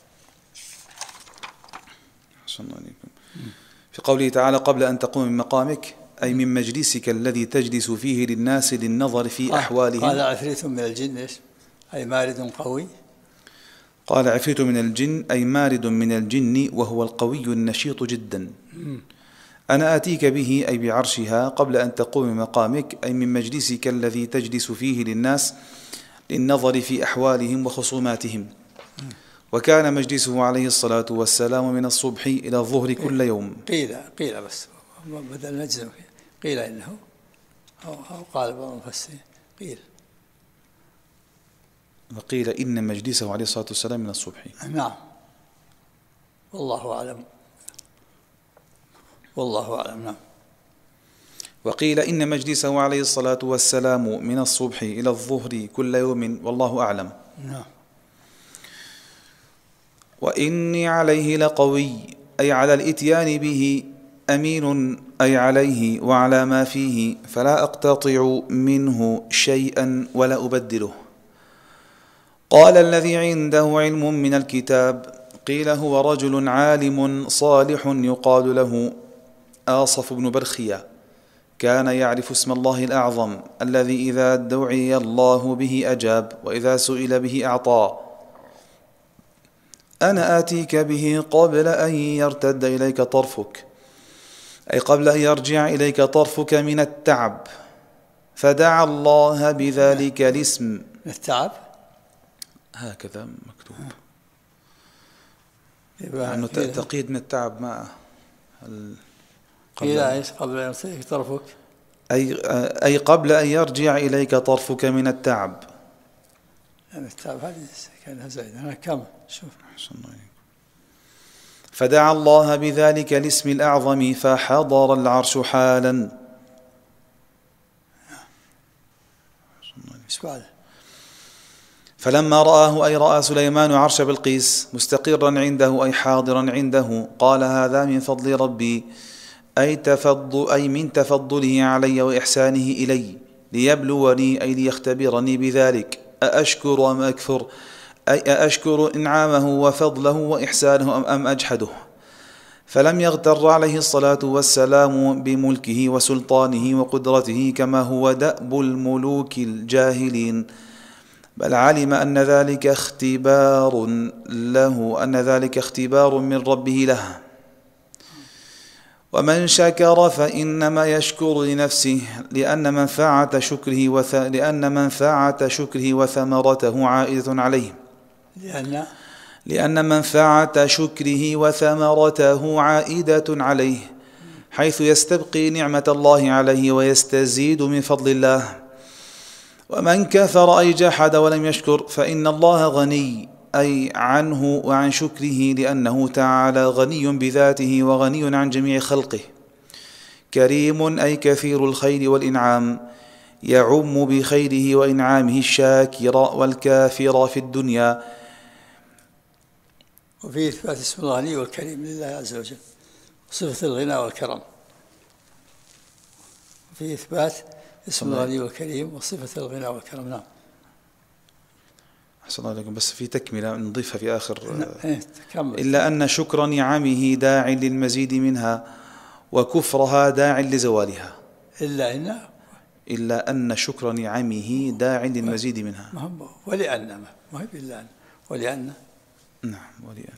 حسن الله عليكم. في قوله تعالى: قبل أن تقوم من مقامك، أي من مجلسك الذي تجلس فيه للناس للنظر في أحوالهم. قال عفريت من الجن أي مارد قوي. قال عفريت من الجن أي مارد من الجن وهو القوي النشيط جدا. أنا آتيك به أي بعرشها قبل أن تقوم من مقامك، أي من مجلسك الذي تجلس فيه للناس للنظر في أحوالهم وخصوماتهم. وكان مجلسه عليه الصلاة والسلام من الصبح إلى الظهر كل يوم. قيل قيل بس بدل نجزم قيل إنه أو, أو قال بعض المفسرين قيل. وقيل إن مجلسه عليه الصلاة والسلام من الصبح. نعم والله أعلم. والله أعلم. نعم. وقيل إن مجلسه عليه الصلاة والسلام من الصبح إلى الظهر كل يوم والله أعلم. نعم. وإني عليه لقوي أي على الإتيان به، أمين أي عليه وعلى ما فيه، فلا أقتطع منه شيئا ولا أبدله. قال الذي عنده علم من الكتاب، قيل هو رجل عالم صالح يقال له آصف بن برخية، كان يعرف اسم الله الأعظم الذي إذا دعي الله به أجاب وإذا سئل به أعطى. أنا آتيك به قبل أن يرتد إليك طرفك، أي قبل أن يرجع إليك طرفك من التعب. فدعا الله بذلك الاسم. التعب هكذا مكتوب، أنه تقييد من التعب ما قيل إيش قبل أن يرجع طرفك، أي أي قبل أن يرجع إليك طرفك من التعب. يعني التعب هذه كانها زايدة. أنا كم شوف. فدعا الله بذلك الاسم الأعظم فحضر العرش حالا. فلما رآه أي رأى سليمان عرش بلقيس مستقرا عنده أي حاضرا عنده، قال هذا من فضل ربي، أي تفضل أي من تفضله علي وإحسانه إلي، ليبلوني أي ليختبرني بذلك أأشكر أم أكفر، أي أأشكر إنعامه وفضله وإحسانه أم أجحده. فلم يغتر عليه الصلاة والسلام بملكه وسلطانه وقدرته كما هو دأب الملوك الجاهلين، بل علم أن ذلك اختبار له أن ذلك اختبار من ربه له. ومن شكر فإنما يشكر لنفسه، لأن منفعة شكره وث... لأن منفعة شكره وثمرته عائدة عليه. لأن لأن منفعة شكره وثمرته عائدة عليه، حيث يستبقي نعمة الله عليه ويستزيد من فضل الله. ومن كفر أي جحد ولم يشكر فإن الله غني أي عنه وعن شكره، لأنه تعالى غني بذاته وغني عن جميع خلقه. كريم أي كثير الخير والإنعام، يعم بخيره وإنعامه الشاكر والكافر في الدنيا. وفيه إثبات اسم الغني والكريم لله عز وجل، صفة الغنى والكرم. وفيه إثبات اسم الغني والكريم وصفة الغنى والكرم. نعم. أحسن الله عليكم. بس في تكملة نضيفها في آخر. إيه، إلا أن شكر نعمه داع للمزيد منها، وكفرها داع لزوالها إلا إن إلا أن شكر نعمه داع للمزيد منها. ما هو ولأن ما هي إلا أن ولأن نعم ولأن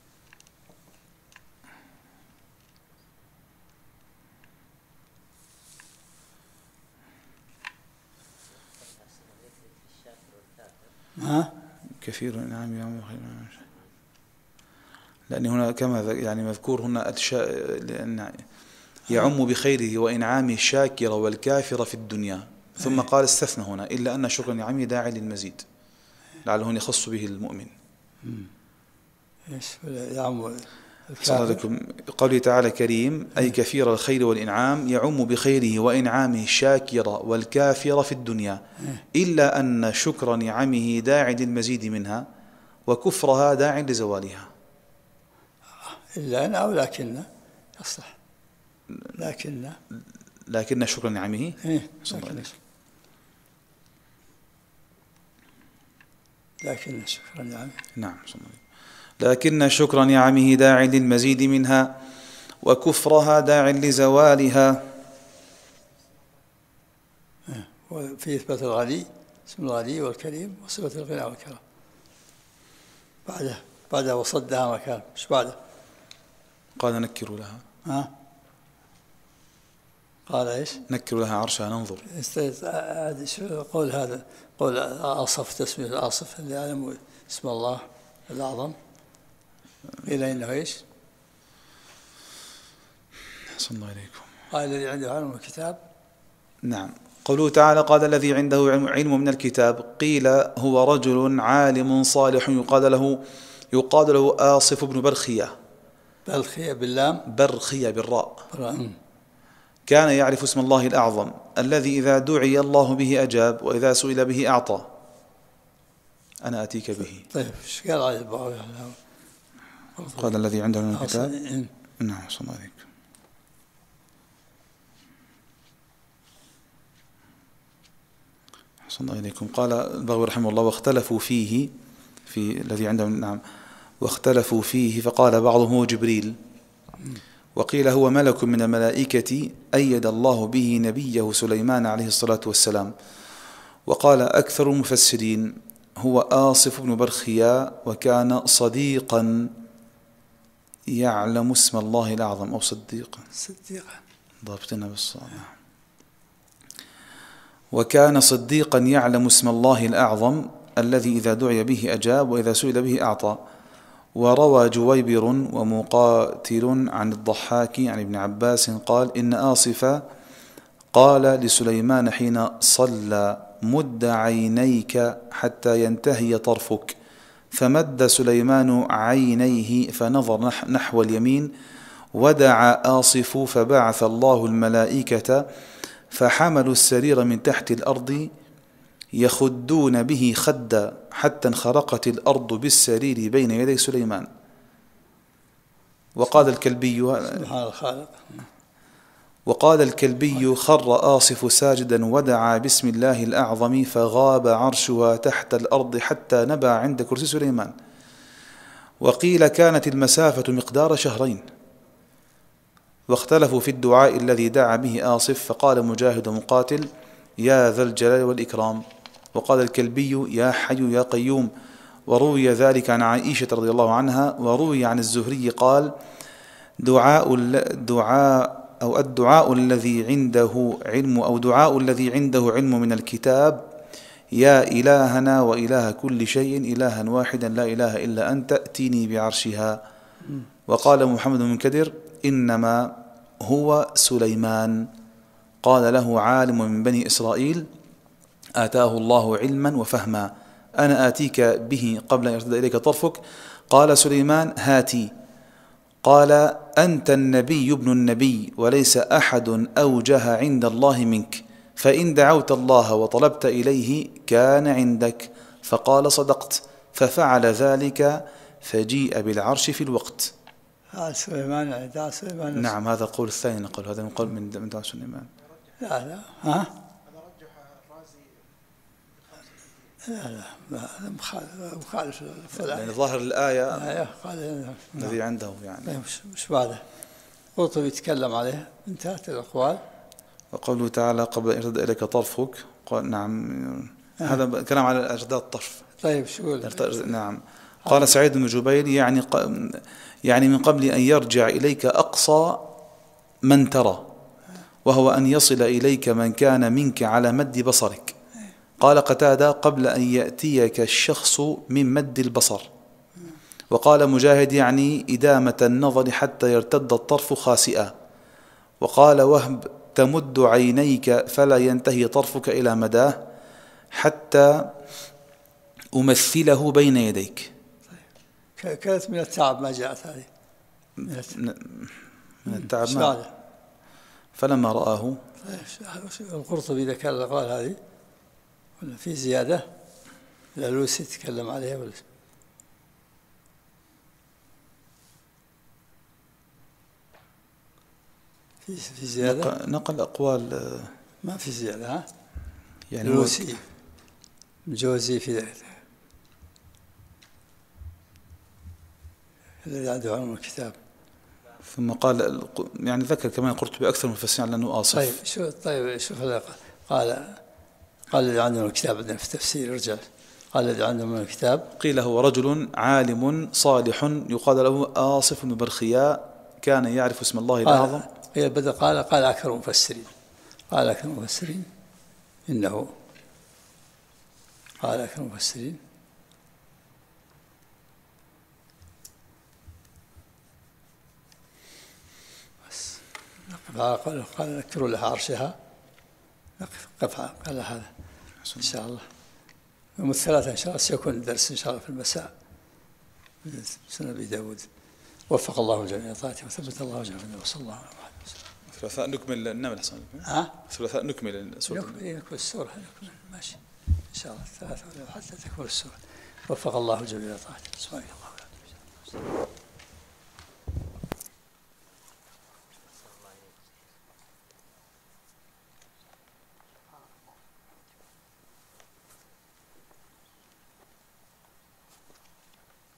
ها كثير الإنعام يعم خير لأن هنا كما يعني مذكور هنا الشاء لأن يعم بخيره وإنعامه الشاكر والكافر في الدنيا، ثم قال استثنى هنا إلا أن شكر نعمه داعي للمزيد لعله هنا يخص به المؤمن. ايش يعم صلى لكم قوله تعالى كريم أي كثير الخير والإنعام يعم بخيره وإنعامه الشاكر والكافر في الدنيا إلا أن شكر نعمه داع للمزيد منها وكفرها داع لزوالها. إلا أن أو لكن يصلح لكن لكن شكر نعمه إيه لكن لكن شكر نعمه نعم لكن شكر نعمه داع للمزيد منها وكفرها داع لزوالها. وفي إثبات الغني اسم الغني والكريم وصفة الغنى والكرم بعده بعده وصدها مكان مش بعده قال نكروا لها ها قال ايش نكروا لها عرشها ننظر. هذا شو قول هذا قول أصف تسمية الآصف اللي يعلم اسم الله الأعظم قيل إنه ايش صلى الله عليكم قال الذي عنده علم الكتاب. نعم قوله تعالى قال الذي عنده علم من الكتاب قيل هو رجل عالم صالح يقال له يقال له آصف بن برخية برخية باللام برخية بالراء برا. كان يعرف اسم الله الأعظم الذي إذا دعي الله به أجاب وإذا سئل به أعطى. أنا أتيك به. طيب ايش قال على البعض قال الذي عنده علم الكتاب. نعم صلى الله عليك. صلى الله عليكم. قال البغوي رحمه الله واختلفوا فيه في الذي عنده نعم واختلفوا فيه فقال بعضهم هو جبريل وقيل هو ملك من الملائكة أيد الله به نبيه سليمان عليه الصلاة والسلام. وقال أكثر المفسرين هو آصف بن برخيا وكان صديقا يعلم اسم الله الأعظم أو صديقا صديقا ضابطنا بالصلاة وكان صديقا يعلم اسم الله الأعظم الذي إذا دعي به أجاب وإذا سئل به أعطى. وروى جويبر ومقاتل عن الضحاك عن ابن عباس قال إن آصف قال لسليمان حين صلى مد عينيك حتى ينتهي طرفك فمد سليمان عينيه فنظر نحو اليمين ودعا آصف فبعث الله الملائكة فحملوا السرير من تحت الأرض يخدون به خدا حتى انخرقت الأرض بالسرير بين يدي سليمان. وقال الكلبي سبحان الخالق وقال الكلبي خر آصف ساجدا ودعا باسم الله الأعظم فغاب عرشها تحت الأرض حتى نبع عند كرسي سليمان. وقيل كانت المسافة مقدار شهرين. واختلفوا في الدعاء الذي دعا به آصف فقال مجاهد مقاتل يا ذا الجلال والإكرام وقال الكلبي يا حي يا قيوم. وروي ذلك عن عائشة رضي الله عنها وروي عن الزهري قال دعاء دعاء أو الدعاء الذي عنده علم أو دعاء الذي عنده علم من الكتاب يا إلهنا وإله كل شيء إلها واحدا لا إله إلا أنت ائتني بعرشها. وقال محمد بن منكدر إنما هو سليمان قال له عالم من بني إسرائيل آتاه الله علما وفهما أنا آتيك به قبل أن يرتد إليك طرفك. قال سليمان هاتي. قال أنت النبي ابن النبي وليس أحد أوجه عند الله منك فإن دعوت الله وطلبت إليه كان عندك. فقال صدقت ففعل ذلك فجيء بالعرش في الوقت. دعا سليمان دعا سليمان نعم هذا القول الثاني نقول هذا من قول من دعاء سليمان. لا لا ها لا لا مخالف يعني ظاهر الآية آية قال الذي عنده يعني مش مش بعده القرطبي يتكلم عليه، انتهت الأقوال. وقوله تعالى قبل أن يرتد إليك طرفك، قال نعم هذا كلام على إرداد الطرف. طيب شو يقول؟ نعم. قال سعيد بن جبير يعني يعني من قبل أن يرجع إليك أقصى من ترى، وهو أن يصل إليك من كان منك على مد بصرك. قال قتادة قبل أن يأتيك الشخص من مد البصر. وقال مجاهد يعني إدامة النظر حتى يرتد الطرف خاسئا. وقال وهب تمد عينيك فلا ينتهي طرفك إلى مداه حتى أمثله بين يديك. كانت من التعب ما جاءت هذه، من التعب ما. فلما رآه القرطبي ذكر الأقوال هذه ولا في زيادة؟ الألوسي يتكلم عليها ولا في في زيادة؟ نقل أقوال ما في زيادة ها؟ يعني الألوسي الجوزي في ذلك الذي عنده علم الكتاب. ثم قال يعني ذكر كمان القرطبي أكثر من مفسرين على أنه آصف. طيب شو طيب شوف قال قال الذي عنده الكتاب عندنا في التفسير رجال، قال الذي عنده من الكتاب قيل هو رجل عالم صالح يقال له آصف بن برخياء كان يعرف اسم الله الأعظم. قيل بدأ قال قال أكثر المفسرين قال أكثر المفسرين إنه قال أكثر المفسرين قال قال نكروا لها عرشها قفها قال هذا إن شاء الله يوم الثلاثاء إن شاء الله سيكون الدرس إن شاء الله في المساء سنة أبي داود. وفق الله الجميع طاعته وثبت الله جميعا وصلى الله عليه وسلم. ثلاثاء نكمل النمل حسن. ها؟ ثلاثاء نكمل السورة. نكمل نكمل السورة نكمل ماشي إن شاء الله الثلاثاء حتى تكمل السورة. وفق الله الجميع طاعته. سبحانك اللهم وبحمدك.